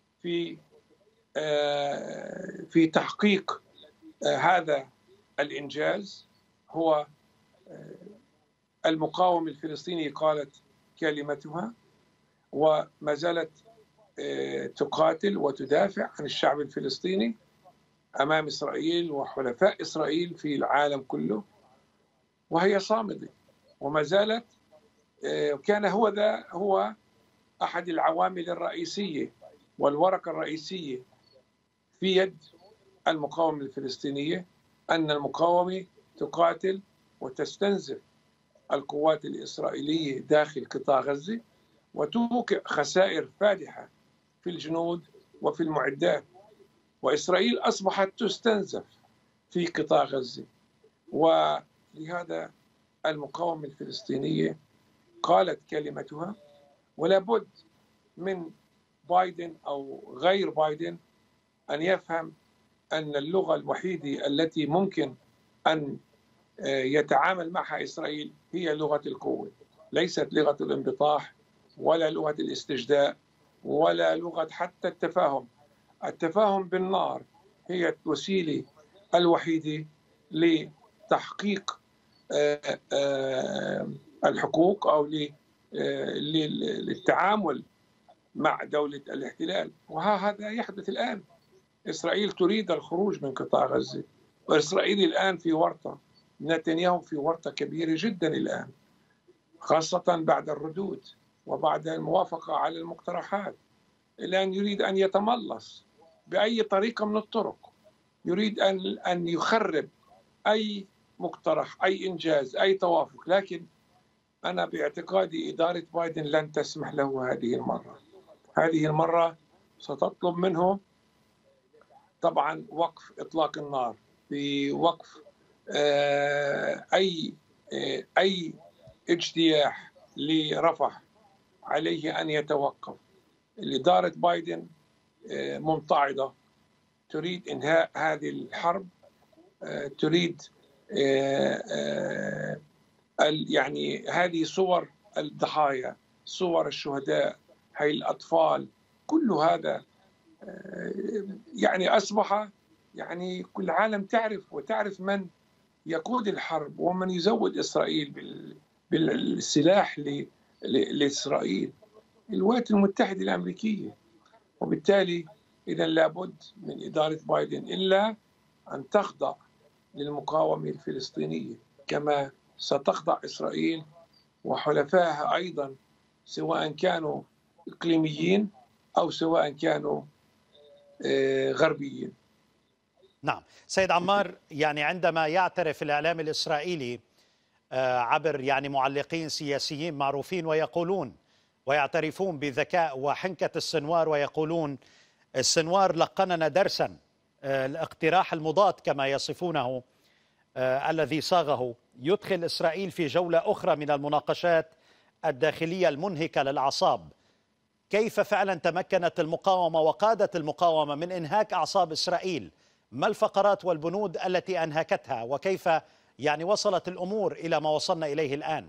D: في تحقيق هذا الإنجاز. هو المقاومة الفلسطينية قالت كلمتها، وما زالت تقاتل وتدافع عن الشعب الفلسطيني أمام إسرائيل وحلفاء إسرائيل في العالم كله، وهي صامدة وما زالت. كان هو أحد العوامل الرئيسية والورقة الرئيسية في يد المقاومة الفلسطينية، أن المقاومة تقاتل وتستنزف القوات الإسرائيلية داخل قطاع غزة، وتوقع خسائر فادحة في الجنود وفي المعدات، وإسرائيل أصبحت تستنزف في قطاع غزة. ولهذا المقاومة الفلسطينية قالت كلمتها، ولا بد من بايدن أو غير بايدن أن يفهم أن اللغة الوحيدة التي ممكن أن يتعامل معها إسرائيل هي لغة القوة، ليست لغة الانبطاح ولا لغة الاستجداء ولا لغة حتى التفاهم. التفاهم بالنار هي الوسيلة الوحيدة لتحقيق الحقوق أو للتعامل مع دولة الاحتلال. وهذا يحدث الآن. إسرائيل تريد الخروج من قطاع غزة، وإسرائيل الآن في ورطة، نتنياهو في ورطة كبيرة جدا الآن، خاصة بعد الردود وبعد الموافقة على المقترحات. الآن يريد أن يتملص بأي طريقة من الطرق، يريد أن يخرب أي مقترح، أي إنجاز، أي توافق. لكن أنا باعتقادي إدارة بايدن لن تسمح له هذه المرة. هذه المرة ستطلب منه طبعا وقف إطلاق النار، بوقف أي اجتياح لرفح عليه أن يتوقف. إدارة بايدن ممتعضة، تريد إنهاء هذه الحرب، تريد يعني هذه صور الضحايا، صور الشهداء، هاي الأطفال، كل هذا يعني أصبح يعني كل العالم تعرف، وتعرف من يقود الحرب ومن يزود إسرائيل بالسلاح لإسرائيل، الولايات المتحدة الأمريكية. وبالتالي إذا لابد من إدارة بايدن إلا أن تخضع للمقاومة الفلسطينية كما ستخضع إسرائيل وحلفائها أيضا، سواء كانوا إقليميين أو سواء كانوا غربيين.
A: نعم سيد عمار، يعني عندما يعترف الإعلام الإسرائيلي عبر يعني معلقين سياسيين معروفين ويقولون ويعترفون بذكاء وحنكة السنوار ويقولون السنوار لقننا درسا، الاقتراح المضاد كما يصفونه الذي صاغه يدخل إسرائيل في جولة أخرى من المناقشات الداخلية المنهكة للأعصاب. كيف فعلا تمكنت المقاومة وقادت المقاومة من إنهاك أعصاب إسرائيل؟ ما الفقرات والبنود التي أنهكتها، وكيف يعني وصلت الأمور إلى ما وصلنا إليه الآن؟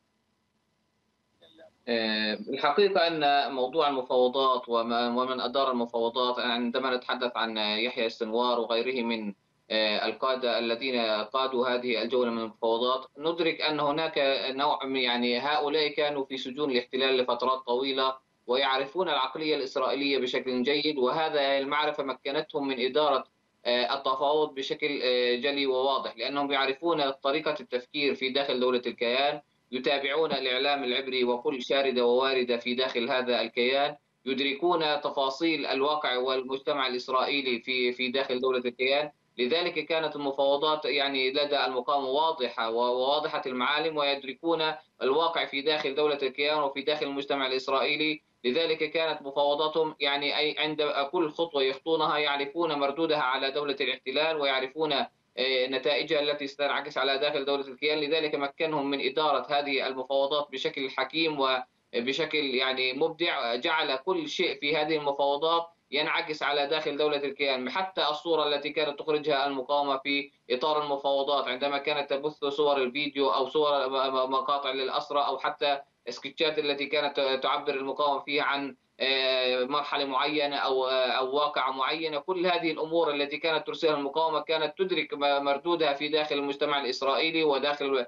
C: الحقيقة أن موضوع المفاوضات ومن أدار المفاوضات، عندما نتحدث عن يحيى السنوار وغيره من القادة الذين قادوا هذه الجولة من المفاوضات، ندرك أن هناك نوع يعني هؤلاء كانوا في سجون الاحتلال لفترات طويلة ويعرفون العقلية الإسرائيلية بشكل جيد، وهذا المعرفة مكنتهم من إدارة التفاوض بشكل جلي وواضح، لأنهم يعرفون طريقة التفكير في داخل دولة الكيان، يتابعون الإعلام العبري وكل شاردة وواردة في داخل هذا الكيان، يدركون تفاصيل الواقع والمجتمع الإسرائيلي في داخل دولة الكيان. لذلك كانت المفاوضات يعني لدى المقاومة واضحة وواضحة المعالم، ويدركون الواقع في داخل دولة الكيان وفي داخل المجتمع الإسرائيلي. لذلك كانت مفاوضاتهم يعني عند كل خطوة يخطونها يعرفون مردودها على دولة الاحتلال ويعرفون نتائجها التي ستنعكس على داخل دولة الكيان. لذلك مكنهم من إدارة هذه المفاوضات بشكل حكيم وبشكل يعني مبدع، جعل كل شيء في هذه المفاوضات ينعكس على داخل دولة الكيان، حتى الصورة التي كانت تخرجها المقاومة في إطار المفاوضات عندما كانت تبث صور الفيديو أو صور مقاطع للأسرى أو حتى سكتشات التي كانت تعبر المقاومة فيها عن مرحلة معينة أو واقعة معينة. كل هذه الأمور التي كانت ترسلها المقاومة كانت تدرك مردودها في داخل المجتمع الإسرائيلي وداخل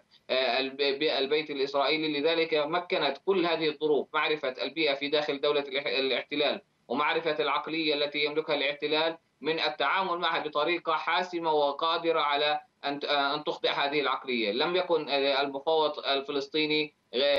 C: البيت الإسرائيلي. لذلك مكنت كل هذه الظروف، معرفة البيئة في داخل دولة الاحتلال ومعرفة العقلية التي يملكها الاحتلال، من التعامل معها بطريقة حاسمة وقادرة على أن تخضع هذه العقلية. لم يكن المفاوض الفلسطيني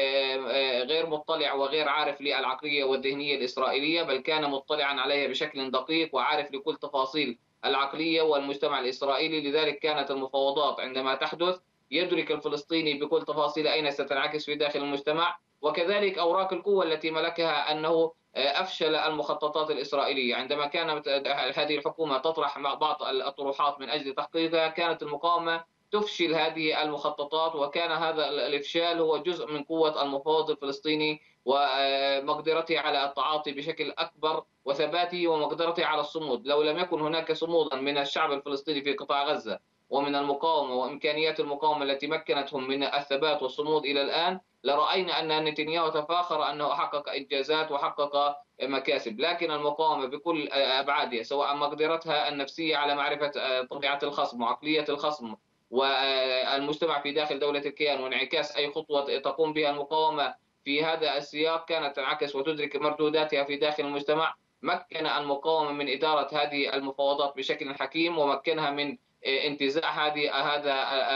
C: غير مطلع وغير عارف للعقلية والذهنية الإسرائيلية، بل كان مطلعا عليها بشكل دقيق وعارف لكل تفاصيل العقلية والمجتمع الإسرائيلي. لذلك كانت المفاوضات عندما تحدث يدرك الفلسطيني بكل تفاصيل أين ستنعكس في داخل المجتمع، وكذلك أوراق القوة التي ملكها أنه أفشل المخططات الإسرائيلية. عندما كانت هذه الحكومة تطرح بعض الأطروحات من أجل تحقيقها، كانت المقاومة تفشل هذه المخططات، وكان هذا الإفشال هو جزء من قوة المفاوض الفلسطيني ومقدرته على التعاطي بشكل أكبر وثباته ومقدرته على الصمود. لو لم يكن هناك صمودا من الشعب الفلسطيني في قطاع غزة ومن المقاومة وإمكانيات المقاومة التي مكنتهم من الثبات والصمود إلى الآن، لرأينا أن نتنياهو تفاخر أنه حقق إنجازات وحقق مكاسب. لكن المقاومة بكل أبعادها، سواء مقدرتها النفسية على معرفة طبيعة الخصم وعقلية الخصم والمجتمع في داخل دولة الكيان وانعكاس أي خطوة تقوم بها المقاومة في هذا السياق، كانت تنعكس وتدرك مردوداتها في داخل المجتمع. مكن المقاومة من إدارة هذه المفاوضات بشكل حكيم، ومكنها من انتزاع هذا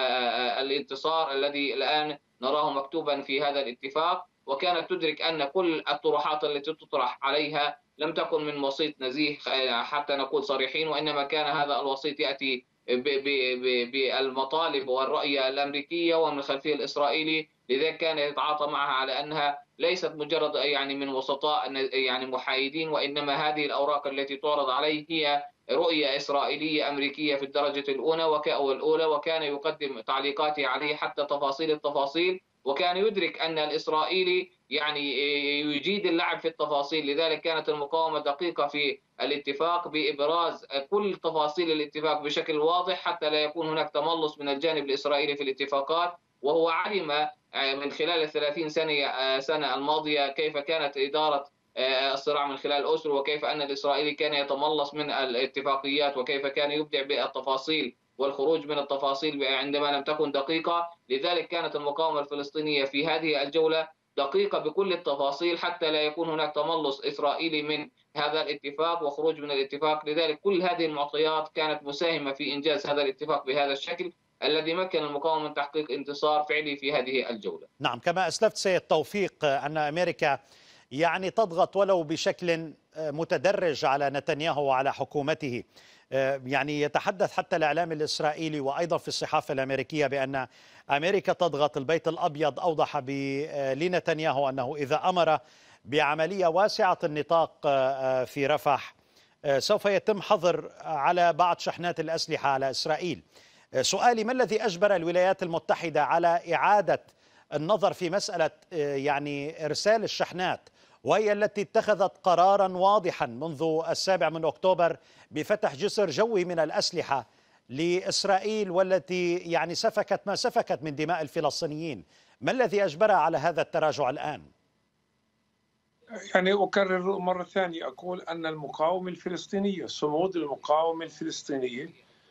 C: الانتصار الذي الآن نراه مكتوبا في هذا الاتفاق. وكانت تدرك أن كل الطروحات التي تطرح عليها لم تكن من وسيط نزيه حتى نقول صريحين، وإنما كان هذا الوسيط يأتي بالمطالب والرؤية الأمريكية ومن الخلفية الإسرائيلي. لذلك كان يتعاطى معها على أنها ليست مجرد يعني من وسطاء يعني محايدين، وإنما هذه الأوراق التي تعرض عليه هي رؤية إسرائيلية أمريكية في الدرجة الأولى، وكان يقدم تعليقاته عليه حتى تفاصيل التفاصيل، وكان يدرك أن الإسرائيلي يعني يجيد اللعب في التفاصيل. لذلك كانت المقاومة دقيقة في الاتفاق بإبراز كل تفاصيل الاتفاق بشكل واضح حتى لا يكون هناك تملص من الجانب الإسرائيلي في الاتفاقات. وهو علم من خلال 30 سنة الماضية كيف كانت إدارة الصراع من خلال أوسلو، وكيف أن الإسرائيلي كان يتملص من الاتفاقيات، وكيف كان يبدع بالتفاصيل والخروج من التفاصيل عندما لم تكن دقيقة. لذلك كانت المقاومة الفلسطينية في هذه الجولة دقيقة بكل التفاصيل حتى لا يكون هناك تملص إسرائيلي من هذا الاتفاق وخروج من الاتفاق. لذلك كل هذه المعطيات كانت مساهمة في إنجاز هذا الاتفاق بهذا الشكل الذي مكن المقاومة من تحقيق انتصار فعلي في هذه الجولة.
A: نعم، كما أسلفت سيد توفيق أن أمريكا يعني تضغط ولو بشكل متدرج على نتنياهو وعلى حكومته. يعني يتحدث حتى الإعلام الإسرائيلي وأيضا في الصحافة الأمريكية بأن أمريكا تضغط. البيت الأبيض أوضح لنتنياهو أنه إذا أمر بعملية واسعة النطاق في رفح سوف يتم حظر على بعض شحنات الأسلحة على إسرائيل. سؤالي: ما الذي أجبر الولايات المتحدة على إعادة النظر في مسألة يعني إرسال الشحنات، وهي التي اتخذت قرارا واضحا منذ 7 أكتوبر بفتح جسر جوي من الأسلحة لإسرائيل، والتي يعني سفكت ما سفكت من دماء الفلسطينيين؟ ما الذي أجبرها على هذا التراجع الآن؟
D: يعني أكرر مرة ثانية، أقول أن المقاومة الفلسطينية، صمود المقاومة الفلسطينية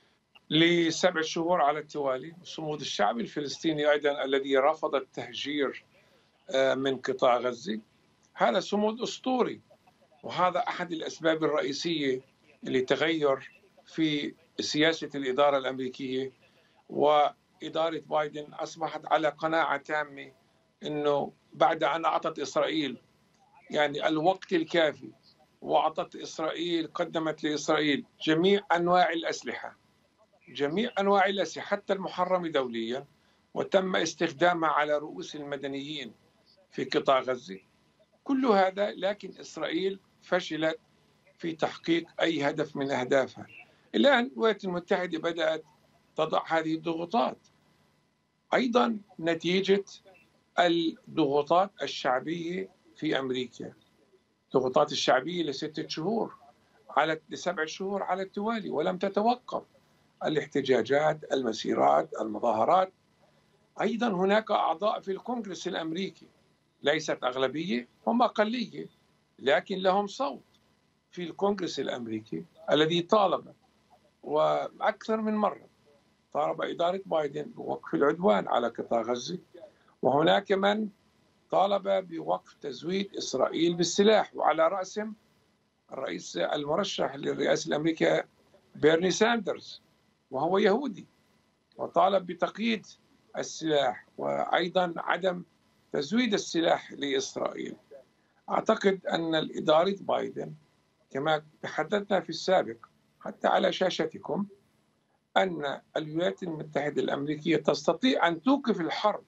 D: ل7 شهور على التوالي، صمود الشعب الفلسطيني أيضا الذي رفض التهجير من قطاع غزة، هذا صمود أسطوري. وهذا أحد الأسباب الرئيسية لتغير في سياسة الإدارة الأمريكية. وإدارة بايدن أصبحت على قناعة تامة أنه بعد أن أعطت إسرائيل يعني الوقت الكافي، وأعطت إسرائيل، قدمت لإسرائيل جميع أنواع الأسلحة، جميع أنواع الأسلحة حتى المحرمة دوليا، وتم استخدامها على رؤوس المدنيين في قطاع غزة، كل هذا، لكن إسرائيل فشلت في تحقيق أي هدف من أهدافها. الآن الولايات المتحدة بدأت تضع هذه الضغوطات أيضا نتيجة الضغوطات الشعبية في أمريكا، الضغوطات الشعبية ل6 شهور ل7 شهور على التوالي ولم تتوقف، الاحتجاجات، المسيرات، المظاهرات. أيضا هناك أعضاء في الكونغرس الأمريكي، ليست أغلبية، هم أقلية، لكن لهم صوت في الكونغرس الأمريكي الذي طالب وأكثر من مرة طالب إدارة بايدن بوقف العدوان على قطاع غزة، وهناك من طالب بوقف تزويد إسرائيل بالسلاح، وعلى رأسهم الرئيس المرشح للرئاسة الأمريكية بيرني ساندرز وهو يهودي، وطالب بتقييد السلاح وأيضا عدم تزويد السلاح لإسرائيل. أعتقد أن الإدارة بايدن كما تحدثنا في السابق حتى على شاشتكم أن الولايات المتحدة الأمريكية تستطيع أن توقف الحرب،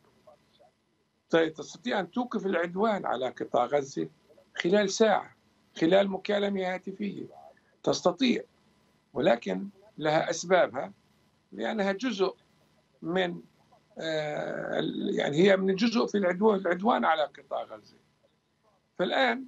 D: تستطيع أن توقف العدوان على قطاع غزة خلال ساعة، خلال مكالمة هاتفية، تستطيع، ولكن لها أسبابها، لأنها جزء من يعني هي من جزء في العدوان على قطاع غزة. فالآن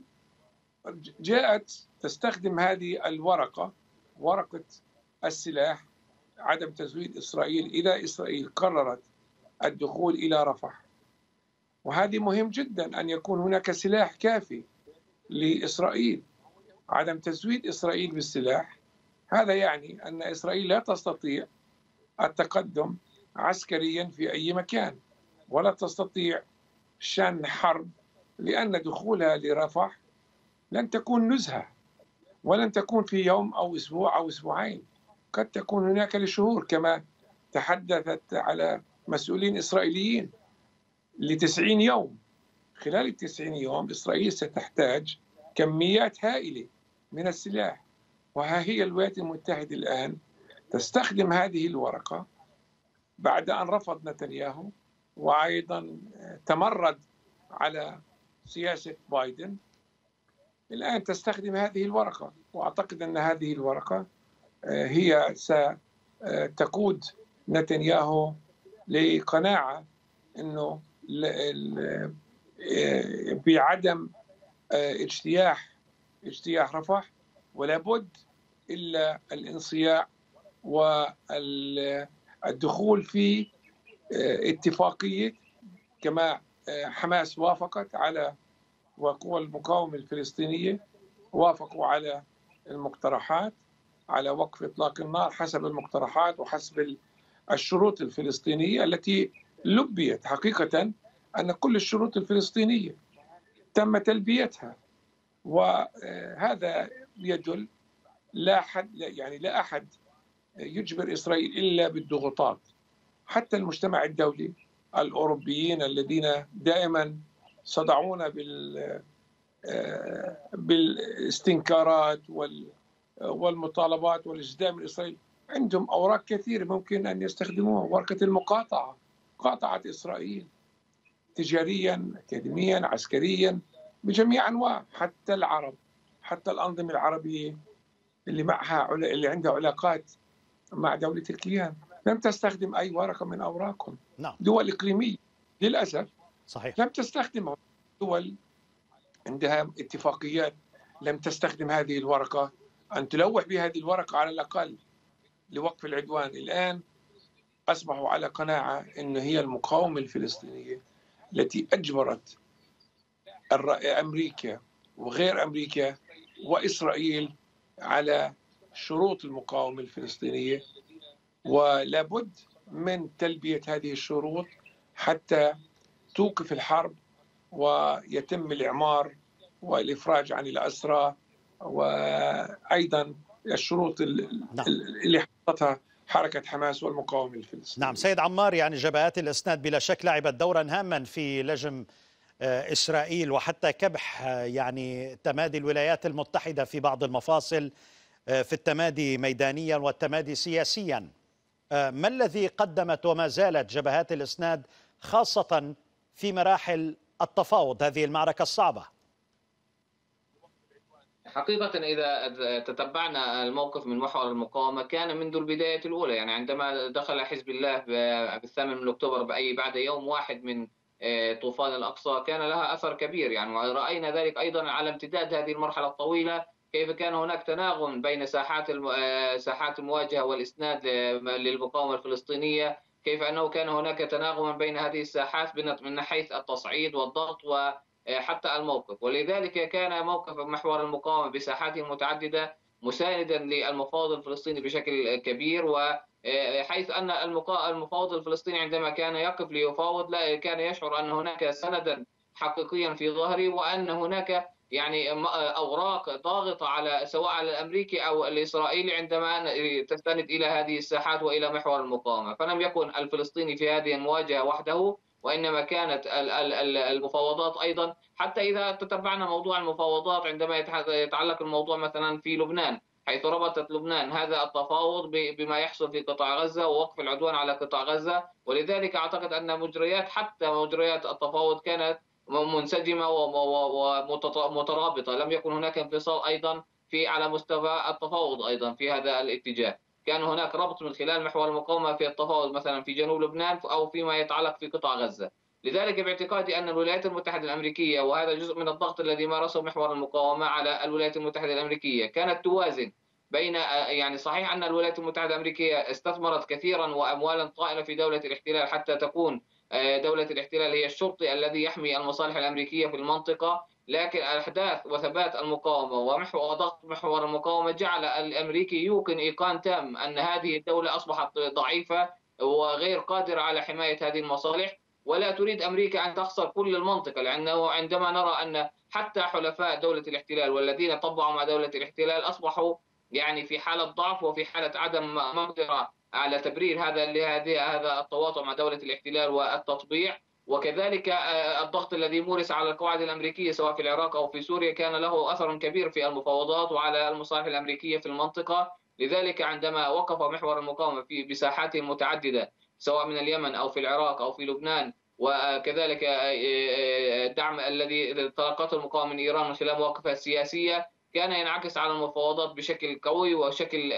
D: جاءت تستخدم هذه الورقة، ورقة السلاح، عدم تزويد إسرائيل، إذا إسرائيل قررت الدخول إلى رفح. وهذه مهم جدا أن يكون هناك سلاح كافي لإسرائيل. عدم تزويد إسرائيل بالسلاح هذا يعني أن إسرائيل لا تستطيع التقدم عسكريا في أي مكان، ولا تستطيع شن حرب، لأن دخولها لرفح لن تكون نزهة، ولن تكون في يوم أو أسبوع أو أسبوعين، قد تكون هناك لشهور، كما تحدثت على مسؤولين إسرائيليين ل90 يوم. خلال ال90 يوم إسرائيل ستحتاج كميات هائلة من السلاح، وها هي الولايات المتحدة الآن تستخدم هذه الورقة بعد أن رفض نتنياهو وأيضا تمرد على سياسة بايدن. الآن تستخدم هذه الورقة، وأعتقد أن هذه الورقة هي ستقود نتنياهو لقناعة أنه بعدم اجتياح رفح ولا بد إلا الانصياع والدخول في اتفاقية، كما حماس وافقت على، وقوى المقاومة الفلسطينية وافقوا على المقترحات على وقف إطلاق النار حسب المقترحات وحسب الشروط الفلسطينية التي لبيت. حقيقة أن كل الشروط الفلسطينية تم تلبيتها، وهذا يدل لا أحد يجبر إسرائيل إلا بالضغوطات. حتى المجتمع الدولي، الأوروبيين الذين دائما صدعونا بالاستنكارات والمطالبات والاجتداء من إسرائيل، عندهم أوراق كثيرة ممكن أن يستخدموها. ورقة المقاطعة، مقاطعة إسرائيل تجاريا، أكاديميا، عسكريا، بجميع أنواع. حتى العرب، حتى الأنظمة العربية اللي عندها علاقات مع دولة الكيان لم تستخدم أي ورقة من أوراقهم.
A: نعم.
D: دول إقليمية للأسف
A: صحيح.
D: لم تستخدمها. دول عندها اتفاقيات لم تستخدم هذه الورقة، أن تلوح بهذه الورقة على الأقل لوقف العدوان. الآن أصبحوا على قناعة أن هي المقاومة الفلسطينية التي أجبرت أمريكا وغير أمريكا وإسرائيل على شروط المقاومة الفلسطينية، ولابد من تلبية هذه الشروط حتى توقف الحرب ويتم الإعمار والإفراج عن الأسرى، وأيضا الشروط اللي حطتها حركة حماس والمقاومة الفلسطينية.
A: نعم سيد عمار، يعني جبهات الإسناد بلا شك لعبت دورا هاما في لجم إسرائيل وحتى كبح يعني تمادي الولايات المتحدة في بعض المفاصل، في التمادي ميدانيا والتمادي سياسيا. ما الذي قدمت وما زالت جبهات الإسناد خاصة في مراحل التفاوض هذه المعركة الصعبة؟
C: حقيقة إذا تتبعنا الموقف من محور المقاومة كان منذ البداية الأولى، يعني عندما دخل حزب الله بالثامن من أكتوبر بعد يوم واحد من طوفان الأقصى كان لها أثر كبير. يعني رأينا ذلك أيضا على امتداد هذه المرحلة الطويلة، كيف كان هناك تناغم بين ساحات المواجهة والإسناد للمقاومة الفلسطينية، كيف أنه كان هناك تناغما بين هذه الساحات من حيث التصعيد والضغط وحتى الموقف. ولذلك كان موقف محور المقاومة بساحاته المتعددة مساندا للمفاوض الفلسطيني بشكل كبير، وحيث أن المفاوض الفلسطيني عندما كان يقف ليفاوض لا كان يشعر أن هناك سندا حقيقيا في ظهره، وأن هناك يعني أوراق ضاغطة سواء على الأمريكي أو الإسرائيلي عندما تستند إلى هذه الساحات وإلى محور المقاومة. فلم يكن الفلسطيني في هذه المواجهة وحده، وإنما كانت المفاوضات أيضا. حتى إذا تتبعنا موضوع المفاوضات عندما يتعلق الموضوع مثلا في لبنان، حيث ربطت لبنان هذا التفاوض بما يحصل في قطاع غزة ووقف العدوان على قطاع غزة. ولذلك أعتقد أن حتى مجريات التفاوض كانت منسجمة ومترابطة، لم يكن هناك انفصال أيضا على مستوى التفاوض. أيضا في هذا الاتجاه كان هناك ربط من خلال محور المقاومة في التفاوض مثلا في جنوب لبنان أو فيما يتعلق في قطاع غزة. لذلك باعتقادي أن الولايات المتحدة الأمريكية، وهذا جزء من الضغط الذي مارسه محور المقاومة على الولايات المتحدة الأمريكية، كانت توازن بين يعني صحيح أن الولايات المتحدة الأمريكية استثمرت كثيرا وأموالا طائلة في دولة الاحتلال حتى تكون دولة الاحتلال هي الشرطي الذي يحمي المصالح الأمريكية في المنطقة، لكن الأحداث وثبات المقاومة وضغط محور المقاومة جعل الأمريكي يوقن إيقان تام أن هذه الدولة أصبحت ضعيفة وغير قادرة على حماية هذه المصالح، ولا تريد أمريكا أن تخسر كل المنطقة. لأنه عندما نرى أن حتى حلفاء دولة الاحتلال والذين طبعوا مع دولة الاحتلال أصبحوا يعني في حالة ضعف وفي حالة عدم مقدرة على تبرير هذا التواطؤ مع دولة الاحتلال والتطبيع، وكذلك الضغط الذي مورس على القواعد الأمريكية سواء في العراق أو في سوريا كان له أثر كبير في المفاوضات وعلى المصالح الأمريكية في المنطقة. لذلك عندما وقف محور المقاومة بساحاته المتعددة سواء من اليمن أو في العراق أو في لبنان، وكذلك الدعم الذي تلقته المقاومة من إيران من خلال مواقفها السياسية، كان ينعكس على المفاوضات بشكل قوي وشكل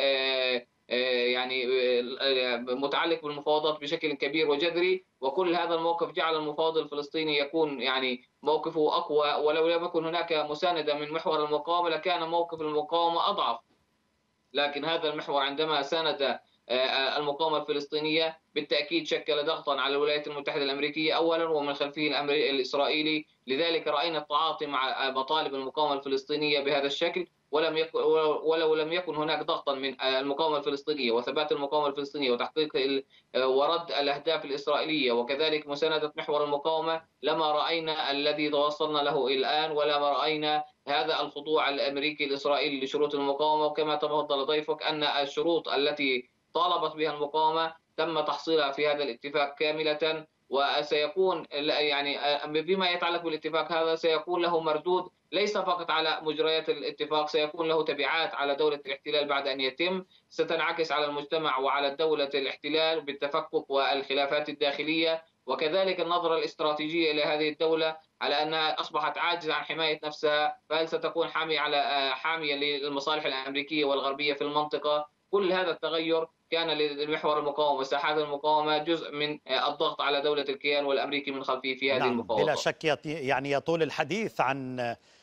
C: يعني متعلق بالمفاوضات بشكل كبير وجذري. وكل هذا الموقف جعل المفاوض الفلسطيني يكون يعني موقفه أقوى، ولو لم يكن هناك مساندة من محور المقاومة لكان موقف المقاومة أضعف. لكن هذا المحور عندما ساند المقاومة الفلسطينية بالتأكيد شكل ضغطا على الولايات المتحدة الأمريكية أولا ومن خلفه الإسرائيلي. لذلك رأينا التعاطي مع مطالب المقاومة الفلسطينية بهذا الشكل، ولو لم يكن هناك ضغطا من المقاومة الفلسطينية وثبات المقاومة الفلسطينية وتحقيق ورد الأهداف الإسرائيلية وكذلك مساندة محور المقاومة لما رأينا الذي توصلنا له الآن، ولا رأينا هذا الخضوع الأمريكي الإسرائيلي لشروط المقاومة. وكما تفضل ضيفك أن الشروط التي طالبت بها المقاومة تم تحصيلها في هذا الاتفاق كاملة، وسيكون يعني بما يتعلق بالاتفاق هذا سيكون له مردود ليس فقط على مجريات الاتفاق، سيكون له تبعات على دولة الاحتلال بعد أن يتم، ستنعكس على المجتمع وعلى دولة الاحتلال بالتفكك والخلافات الداخلية، وكذلك النظرة الاستراتيجية إلى هذه الدولة على أنها أصبحت عاجزة عن حماية نفسها، فهل ستكون حامية للمصالح الأمريكية والغربية في المنطقة. كل هذا التغير كان للمحور المقاومة وساحات المقاومة جزء من الضغط على دولة الكيان والأمريكي من خلفه في هذه
A: نعم
C: المفاوضات.
A: بلا شك يعني يطول الحديث عن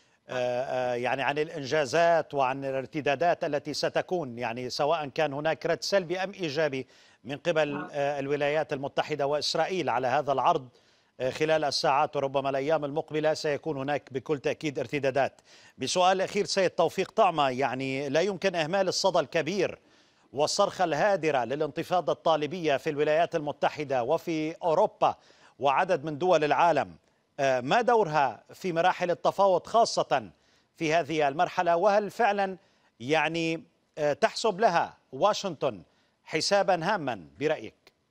A: يعني عن الإنجازات وعن الارتدادات التي ستكون، يعني سواء كان هناك رد سلبي أم إيجابي من قبل الولايات المتحدة وإسرائيل على هذا العرض خلال الساعات وربما الأيام المقبلة سيكون هناك بكل تأكيد ارتدادات. بسؤال أخير سيد توفيق طعمة، يعني لا يمكن إهمال الصدى الكبير والصرخة الهادرة للانتفاضة الطالبية في الولايات المتحدة وفي أوروبا وعدد من دول العالم. ما دورها في مراحل التفاوض خاصة في هذه المرحلة، وهل فعلا يعني تحسب لها واشنطن حسابا هاما برأيك؟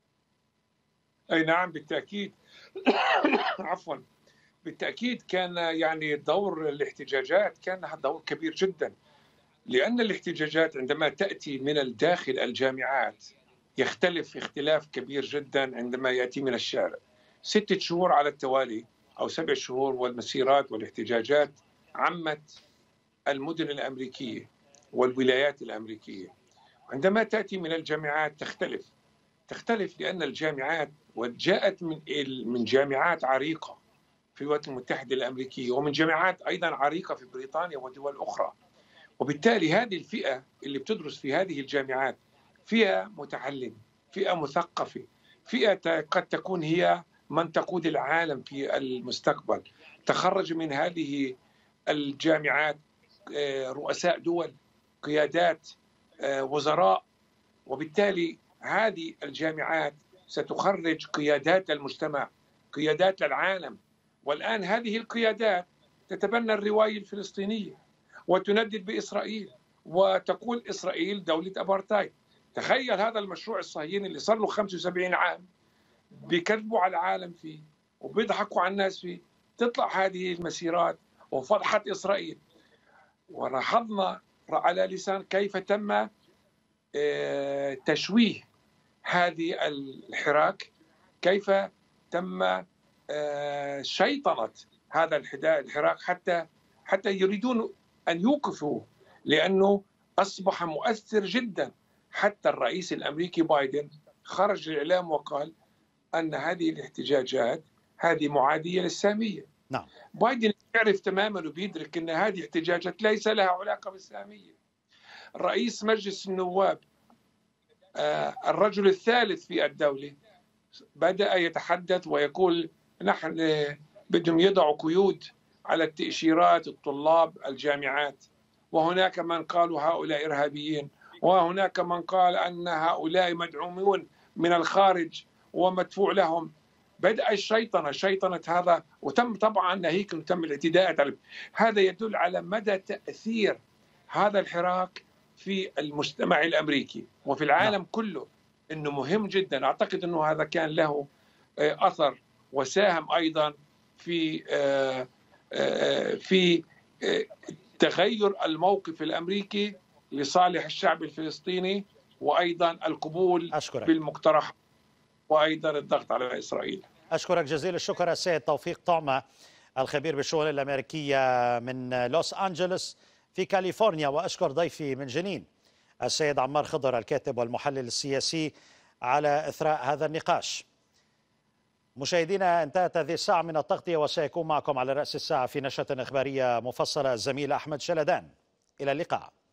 D: أي نعم بالتأكيد. عفوا، بالتأكيد كان يعني دور الاحتجاجات كان لها دور كبير جدا، لأن الاحتجاجات عندما تأتي من الداخل الجامعات يختلف اختلاف كبير جدا عندما يأتي من الشارع. 6 شهور على التوالي أو 7 شهور والمسيرات والاحتجاجات عمت المدن الأمريكية والولايات الأمريكية. عندما تأتي من الجامعات تختلف لأن الجامعات وجاءت من جامعات عريقة في الولايات المتحدة الأمريكية ومن جامعات أيضا عريقة في بريطانيا ودول أخرى، وبالتالي هذه الفئة اللي بتدرس في هذه الجامعات فئة متعلمة، فئة مثقفة، فئة قد تكون هي من تقود العالم في المستقبل. تخرج من هذه الجامعات رؤساء دول، قيادات، وزراء، وبالتالي هذه الجامعات ستخرج قيادات للمجتمع، قيادات للعالم. والآن هذه القيادات تتبنى الرواية الفلسطينية وتندد بإسرائيل وتقول إسرائيل دولة أبارتايد. تخيل هذا المشروع الصهيوني اللي صار له 75 عام بيكذبوا على العالم فيه وبيضحكوا على الناس فيه، تطلع هذه المسيرات وفضحت إسرائيل. ولاحظنا على لسان كيف تم تشويه هذه الحراك، كيف تم شيطنة هذا الحراك حتى يريدون أن يوقفوا، لأنه أصبح مؤثر جدا. حتى الرئيس الأمريكي بايدن خرج الإعلام وقال أن هذه الاحتجاجات هذه معادية للسامية.
A: نعم.
D: بايدن يعرف تماما وبيدرك أن هذه احتجاجات ليس لها علاقة بالسامية. رئيس مجلس النواب الرجل الثالث في الدولة بدأ يتحدث ويقول نحن بدهم يضعوا قيود على التأشيرات الطلاب الجامعات، وهناك من قالوا هؤلاء إرهابيين، وهناك من قال أن هؤلاء مدعومون من الخارج ومدفوع لهم. بدأ شيطنة هذا، وتم طبعا ناهيك وتم الاعتداء عليه. هذا يدل على مدى تأثير هذا الحراك في المجتمع الأمريكي وفي العالم كله، إنه مهم جدا. أعتقد إنه هذا كان له أثر وساهم أيضا في تغير الموقف الأمريكي لصالح الشعب الفلسطيني، وأيضا القبول بالمقترح، وأيضا الضغط على إسرائيل.
A: أشكرك جزيل الشكر السيد توفيق طعمة، الخبير بالشؤون الأمريكية من لوس أنجلوس في كاليفورنيا، وأشكر ضيفي من جنين السيد عمار خضر الكاتب والمحلل السياسي على إثراء هذا النقاش. مشاهدينا، انتهت هذه الساعة من التغطية، وسيكون معكم على رأس الساعة في نشرة إخبارية مفصلة الزميل أحمد شلدان. إلى اللقاء.